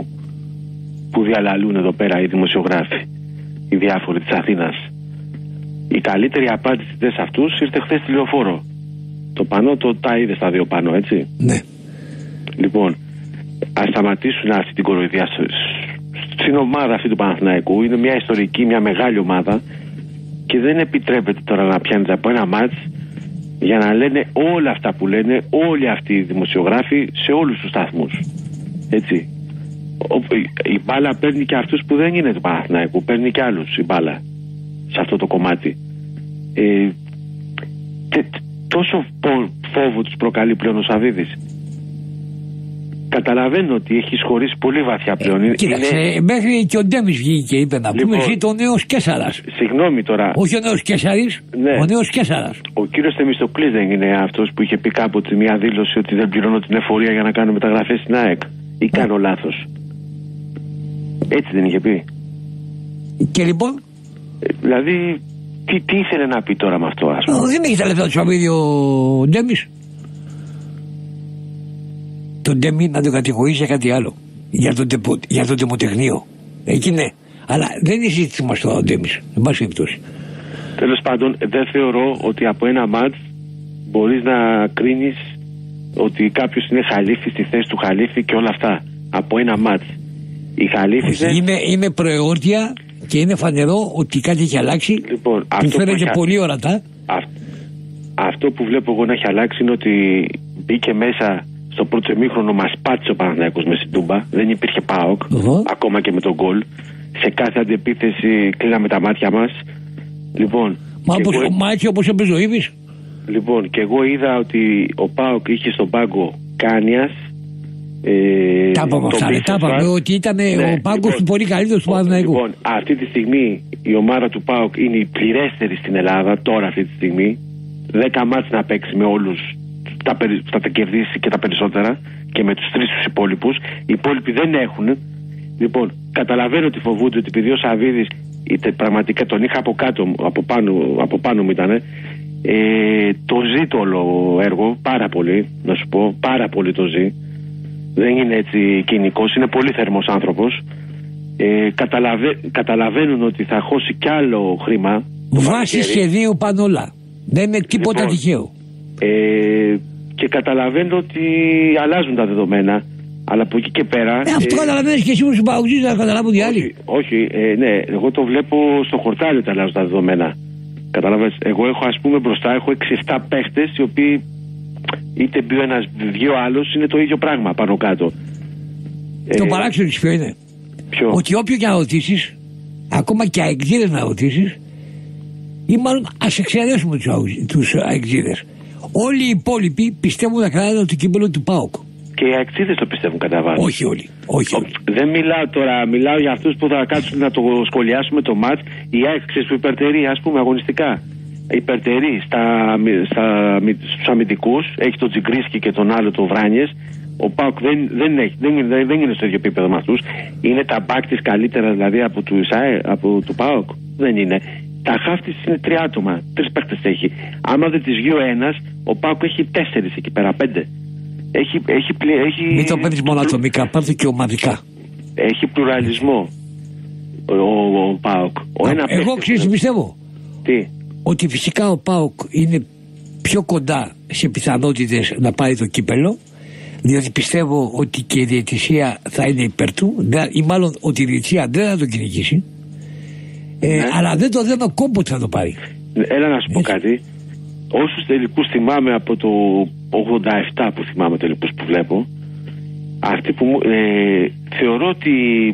που διαλαλούν εδώ πέρα οι δημοσιογράφοι, οι διάφοροι της Αθήνας. Η καλύτερη απάντηση σε αυτούς ήρθε χθες στη Λεωφόρο. Το πανό το τα είδε στα δύο πάνω, έτσι. Ναι. Λοιπόν, ας σταματήσουν αυτή την κοροϊδία στην ομάδα αυτή του Παναθηναϊκού. Είναι μια ιστορική, μια μεγάλη ομάδα και δεν επιτρέπεται τώρα να πιάνετε από ένα μάτς για να λένε όλα αυτά που λένε όλοι αυτοί οι δημοσιογράφοι σε όλους τους σταθμούς. Έτσι. Η μπάλα παίρνει και αυτούς που δεν είναι του Παναθηναϊκού, παίρνει και άλλους η μπάλα σε αυτό το κομμάτι. Ε, τε, τόσο φόβο τους προκαλεί πλέον ο Σαββίδης. Καταλαβαίνω ότι έχει χωρίσει πολύ βαθιά πλέον. Ε, κοίταξε, είναι... μέχρι και ο Ντέμις βγήκε και είπε να λοιπόν, πούμε εσύ το νέος Κέσσαρας. Συγγνώμη τώρα. Όχι ο νέος Κέσσαρης, ναι. Ο νέος Κέσσαρας. Ο κύριος Θεμιστοκλής δεν είναι αυτός που είχε πει κάποτε μια δήλωση ότι δεν πληρώνω την εφορία για να κάνω μεταγραφές στην ΑΕΚ? Ή κάνω ναι. λάθος? Έτσι δεν είχε πει? Και λοιπόν. Ε, δηλαδή, τι, τι ήθελε να πει τώρα με αυτό, ας πούμε? Δεν έχει τα λεφτά του Σαββίδη ο Ντέμις. Τον Ντέμι να τον κατηγορήσει για κάτι άλλο. Για το, τεπο, για το τεμοτεχνείο. Εκεί ναι. Αλλά δεν είναι συζήτηση μας τώρα ο Ντέμις. Εν πάση περιπτώσει. Τέλος πάντων, δεν θεωρώ ότι από ένα μάτς μπορείς να κρίνεις ότι κάποιος είναι χαλίφη στη θέση του χαλίφη και όλα αυτά. Από ένα μάτς. Η χαλίφη δεν... είναι, είναι προεόρτια και είναι φανερό ότι κάτι έχει αλλάξει. Λοιπόν, που φαίνεται που πολύ ορατά. Αυτό, αυτό που βλέπω εγώ να έχει αλλάξει είναι ότι μπήκε μέσα. Στο πρώτο ημίχρονο μας πάτησε ο Παναθηναϊκός με στην Τούμπα. Δεν υπήρχε ΠΑΟΚ, uh-huh. ακόμα και με τον γκολ. Σε κάθε αντεπίθεση κλείναμε τα μάτια μας. Λοιπόν, Μα όπως, εγώ... μα έτσι όπως έπαιζε ο Ήβης. Λοιπόν, και εγώ είδα ότι ο ΠΑΟΚ είχε στον πάγκο Κάνιας. Ε, τα είπαμε αυτά, τα είπαμε ότι ήταν ναι, ο πάγκος λοιπόν, του πολύ καλύτερος του Παναθηναϊκού. Λοιπόν, αυτή τη στιγμή η ομάδα του ΠΑΟΚ είναι η πληρέστερη στην Ελλάδα, τώρα αυτή τη στιγμή. Δέκα μάτς να παίξει με όλους. Θα, θα τα κερδίσει και τα περισσότερα και με τους τρεις τους υπόλοιπους. Οι υπόλοιποι δεν έχουν. Λοιπόν, καταλαβαίνω ότι φοβούνται ότι επειδή ο Σαββίδης πραγματικά τον είχα από κάτω, από πάνω, από πάνω μου ήταν, ε, το ζει το όλο έργο πάρα πολύ, να σου πω, πάρα πολύ το ζει. Δεν είναι έτσι κοινικός, είναι πολύ θερμός άνθρωπος. Ε, καταλαβα, καταλαβαίνουν ότι θα χώσει κι άλλο χρήμα. Βάση σχεδίου πάνω όλα. Δεν είναι τίποτα λοιπόν, τυχαίο. Ε, και καταλαβαίνω ότι αλλάζουν τα δεδομένα, αλλά από εκεί και πέρα. Ε, αυτό ε, καταλαβαίνεις και εσύ μου συμπαγωγείς να καταλάβουν οι άλλοι. Όχι, ε, ναι, εγώ το βλέπω στο χορτάρι ότι αλλάζουν τα δεδομένα. Καταλαβαίνεις. Εγώ έχω, ας πούμε, μπροστά έχω έξι εφτά παίχτες οι οποίοι είτε μπει ένας, δύο άλλος, είναι το ίδιο πράγμα πάνω κάτω. Το ε, παράξενο ποιο είναι? Ποιο? Ότι όποιο και να ρωτήσεις, ακόμα και αεξίδες να ρωτήσεις, ή μάλλον ας εξαιρέσουμε τους αεξίδες. Όλοι οι υπόλοιποι πιστεύουν να κρατάνε το κύπελλο του ΠΑΟΚ. Και οι αεξίδες το πιστεύουν κατά βάση. Όχι όλοι. Όχι όλοι. Δεν μιλάω τώρα, μιλάω για αυτούς που θα κάτσουν να το σχολιάσουμε το μάτς. Οι αεξίδες που υπερτερεί, ας πούμε, αγωνιστικά. Υπερτερεί στα, στα, στους αμυντικούς, έχει τον Τζιγκρίσκι και τον άλλο τον Βράνιες. Ο ΠΑΟΚ δεν, δεν, έχει, δεν, είναι, δεν είναι στο ίδιο επίπεδο με αυτούς. Είναι τα μπακ της καλύτερα δηλαδή από του, από του ΠΑΟΚ. Δεν είναι. Τα χαφ της είναι τρία άτομα. Τρεις παίκτες έχει. Άμα δεν της βγει ο ένας, ο ΠΑΟΚ έχει τέσσερις εκεί πέρα, πέντε. Έχει, έχει, έχει, Μην το παίρνεις μόνο ατομικά, πάρ' το και ομαδικά. Έχει πλουραλισμό ο, ο, ο ΠΑΟΚ. Ο ένα Εγώ ξέρεις τι πιστεύω. Τι? Ότι φυσικά ο ΠΑΟΚ είναι πιο κοντά σε πιθανότητες να πάρει το κύπελο, διότι πιστεύω ότι και η διαιτησία θα είναι υπέρ του, ή μάλλον ότι η διαιτησία δεν θα τον κυνηγήσει. Ε, ναι. Αλλά δεν το δένω κόμπο ότι θα το πάρει. Έλα να σου πω κάτι. Όσους τελικούς θυμάμαι από το ογδόντα επτά που θυμάμαι τελικούς που βλέπω, αυτοί που μου, ε, θεωρώ ότι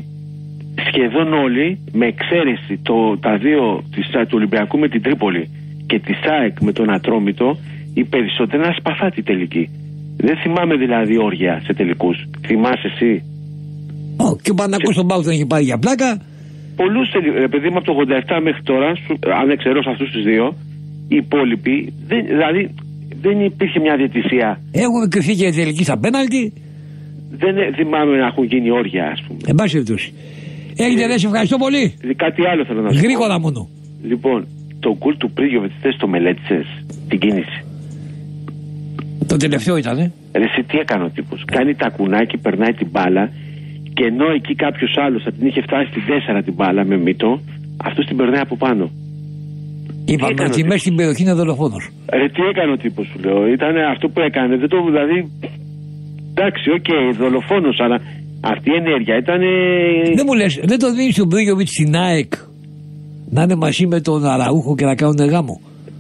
σχεδόν όλοι, με εξαίρεση το, τα δύο της, του Ολυμπιακού με την Τρίπολη και τη ΣΑΕΚ με τον Ατρόμητο, οι περισσότεροι είναι ασπαθάτη τελική. Δεν θυμάμαι δηλαδή όργια σε τελικούς. Θυμάσαι εσύ? Oh, και ο Παναθηναϊκός στον ΠΑΟΚ δεν έχει πάρει για πλάκα. Πολλούς τελικούς, παιδί μου, από το ογδόντα επτά μέχρι τώρα, αν εξαιρώ σε αυτούς τους δύο, οι υπόλοιποι, δεν, δηλαδή δεν υπήρχε μια διαιτησία. Έχουμε κρυφθεί και τελική στα πέναλτι. Δεν θυμάμαι να έχουν γίνει όργια, ας πούμε. Εν πάση περιπτώσει. Έγινε, δεν σε ευχαριστώ πολύ. Κάτι άλλο θέλω να σου πω. Γρήγορα μόνο. Λοιπόν, το γκολ του Πρίγιοβιτς, θες το μελέτησες, την κίνηση? Το τελευταίο ήταν, ε. Ρε, εσύ τι έκανε ο τύπος? Κάνει τα κουνάκι, περνάει την μπάλα, και ενώ εκεί κάποιος άλλος θα την είχε φτάσει στην τέσσερα την μπάλα με μύτο, αυτός την περνάει από πάνω. Είπαμε ότι μέσα στην περιοχή είναι δολοφόνος. Ρε, τι έκανε ο τύπος, σου λέω? Ήταν αυτό που έκανε. Δεν το, δηλαδή. Εντάξει, οκ, okay, δολοφόνος, αλλά αυτή η ενέργεια ήταν. Δεν μου λες, δεν το δίνεις στον Πρίγιοβιτς στην ΑΕΚ να είναι μαζί με τον Αραούχο και να κάνουν γάμο?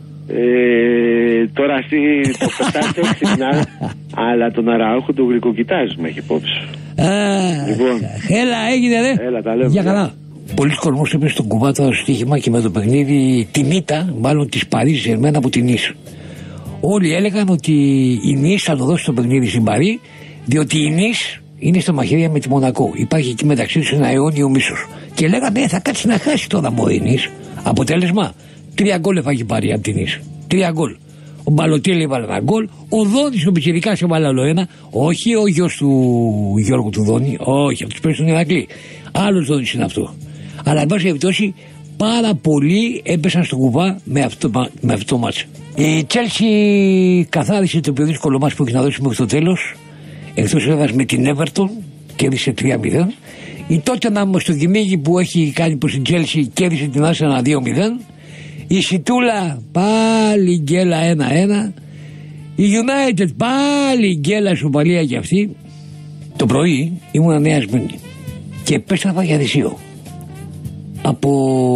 Ε, τώρα εσύ το πετάς έξυπνα, αλλά τον Αραούχο τον γλυκοκοιτάζουμε, έχει υπόψη. Λοιπόν, έλα, έγινε ρε. Έλα, τα λέμε. Για καλά. Πολλοί κόσμος έπαιζε στον κουβά το στοίχημα και με το παιχνίδι την ήττα, μάλλον της Παρίζ Ζερμέν από την Νις. Όλοι έλεγαν ότι η Νις θα το δώσει το παιχνίδι στην Παρί, διότι η Νις είναι στα μαχαίρια με τη Μονακό. Υπάρχει εκεί μεταξύ τους ένα αιώνιο μίσος. Και λέγανε ε, θα κάτσει να χάσει τώρα από η Νις. Αποτέλεσμα, τρία γκολ έφαγε Παρί από την Νις. Τρία γκολ. Ο Μπαλοτέλη έβαλε ένα γκολ, ο Δόνης ο Πιτσιρικάς έβαλε άλλο ένα. Όχι ο γιος του Γιώργου του Δόνη, όχι, αυτός παίζει στον Ηρακλή. Άλλος Δόνης είναι αυτό. Αλλά εν πάση περιπτώσει πάρα πολλοί έπεσαν στο κουβά με αυτό, με αυτό το μάτς. Η Τσέλσι καθάρισε το πιο δύσκολο μάτς που έχει να δώσει μέχρι το τέλος. Εκτός έδρας με την Everton, κέρδισε τρία μηδέν. Η Τότεναμ στο κυνήγι που έχει κάνει προς την Τσέλσι κέρδισε την Arsenal δύο μηδέν. Η Σιτούλα πάλι γκέλα ένα ένα. Η United πάλι γκέλα σοπαλία κι αυτή. Το πρωί ήμουν Νέα Σμύρνη και επέστρεφα για Δυσίο. Από,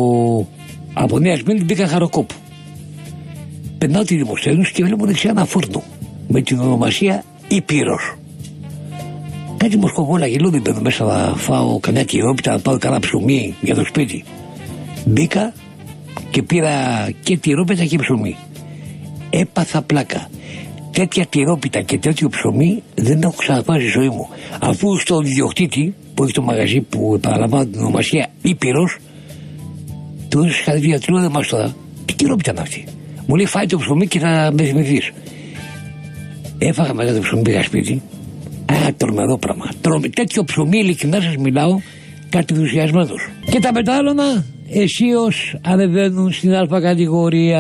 από Νέα Σμύρνη μπήκα Χαροκόπου. Περνάω τη Δημοσθένους και βλέπω δεξιά ένα φούρνο με την ονομασία Ήπειρος. Κάτι μοσκοβόλα γελούδι μπαίνω μέσα να φάω κανένα τυρόπιτα, να πάω κανένα ψωμί για το σπίτι. Μπήκα και πήρα και τυρόπιτα και ψωμί. Έπαθα πλάκα. Τέτοια τυρόπιτα και τέτοιο ψωμί δεν έχω ξαναπάρει στη ζωή μου. Αφού στον ιδιοκτήτη που έχει το μαγαζί που επαναλαμβάνω την ονομασία Ήπειρος, του έδωσε χαρακτήρα, του λέω δεν μας τώρα. Τι τυρόπιτα είναι αυτή? Μου λέει φάει το ψωμί και θα με θυμηθείς. Έφαγα μετά το ψωμί, πήγα σπίτι. Α, τρομερό πράγμα. Τρομε... Τέτοιο ψωμί, ειλικρινά σας μιλάω, κάτι ενθουσιασμένος. Και τα μετάλλωνα αισίως ανεβαίνουν στην Α κατηγορία.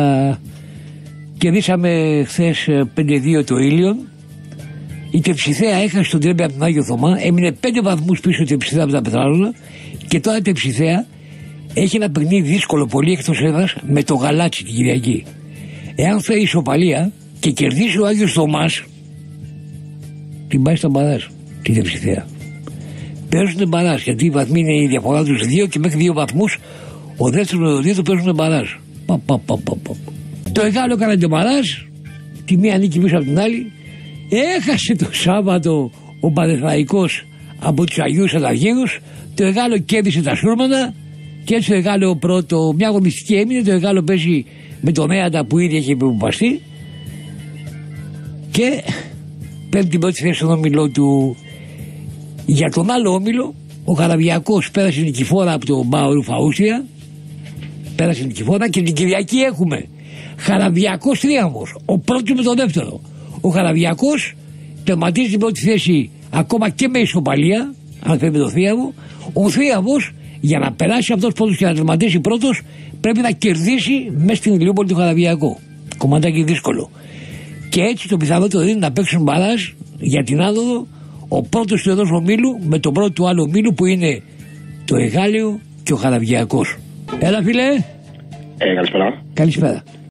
Κερδίσαμε χθες πέντε δύο το Ήλιον. Η Τεψιθέα έχασε τον τρέμπι από τον Άγιο Θωμά, έμεινε πέντε βαθμούς πίσω η Τεψιθέα από τα πετράλωνα και τώρα η Τεψιθέα έχει ένα παιχνίδι δύσκολο πολύ εκτός έδρας με το Γαλάτσι την Κυριακή. Εάν φέρει ισοπαλία και κερδίσει ο Άγιος Θωμάς, την πάει στα μπαράζ την Τεψιθέα. Παίζουν μπαράζ γιατί οι βαθμοί είναι η διαφορά τους δύο και μέχρι δύο βαθμούς ο δεύτερος με το δύο το παίζουν μπαράζ. Πα, πα, πα, πα, πα. Το Εγάλο έκανε το μπαράζ, τη μία νίκη πίσω από την άλλη. Έχασε το Σάββατο ο Παναθηναϊκός από τους Αγίους Αλαγίους. Το Εγάλο κέρδισε τα Σούρμανα και έτσι το Εγάλο πρώτο, μια αγωνιστική έμεινε. Το Εγάλο παίζει με τον Έαντα που ήδη έχει επιβαστεί και παίρνει την πρώτη θέση στον όμιλο του. Για τον άλλο όμιλο ο Καραβιακός πέρασε νικηφόρα από τον Μπάουρου Φαούσια, πέρασε νικηφόρα και την Κυριακή έχουμε Χαραβιακός Θρίαμβος, ο πρώτος με τον δεύτερο. Ο Χαραβιακός τερματίζει την πρώτη θέση ακόμα και με ισοπαλία, αν θέλει με τον Θρίαμβο. Ο Θρίαμβος για να περάσει αυτός πρώτος και να τερματίσει πρώτος πρέπει να κερδίσει μέσα στην Ηλιούπολη του Χαραβιακό. Κομματάκι δύσκολο. Και έτσι το πιθανότερο είναι να παίξουν μπαράζ για την άνοδο ο πρώτος του ενός ομίλου με τον πρώτο του άλλου ομίλου που είναι το Εγάλεο και ο Χαραβιακός. Έλα φίλε. Ε, καλησπέρα. Καλησπέρα.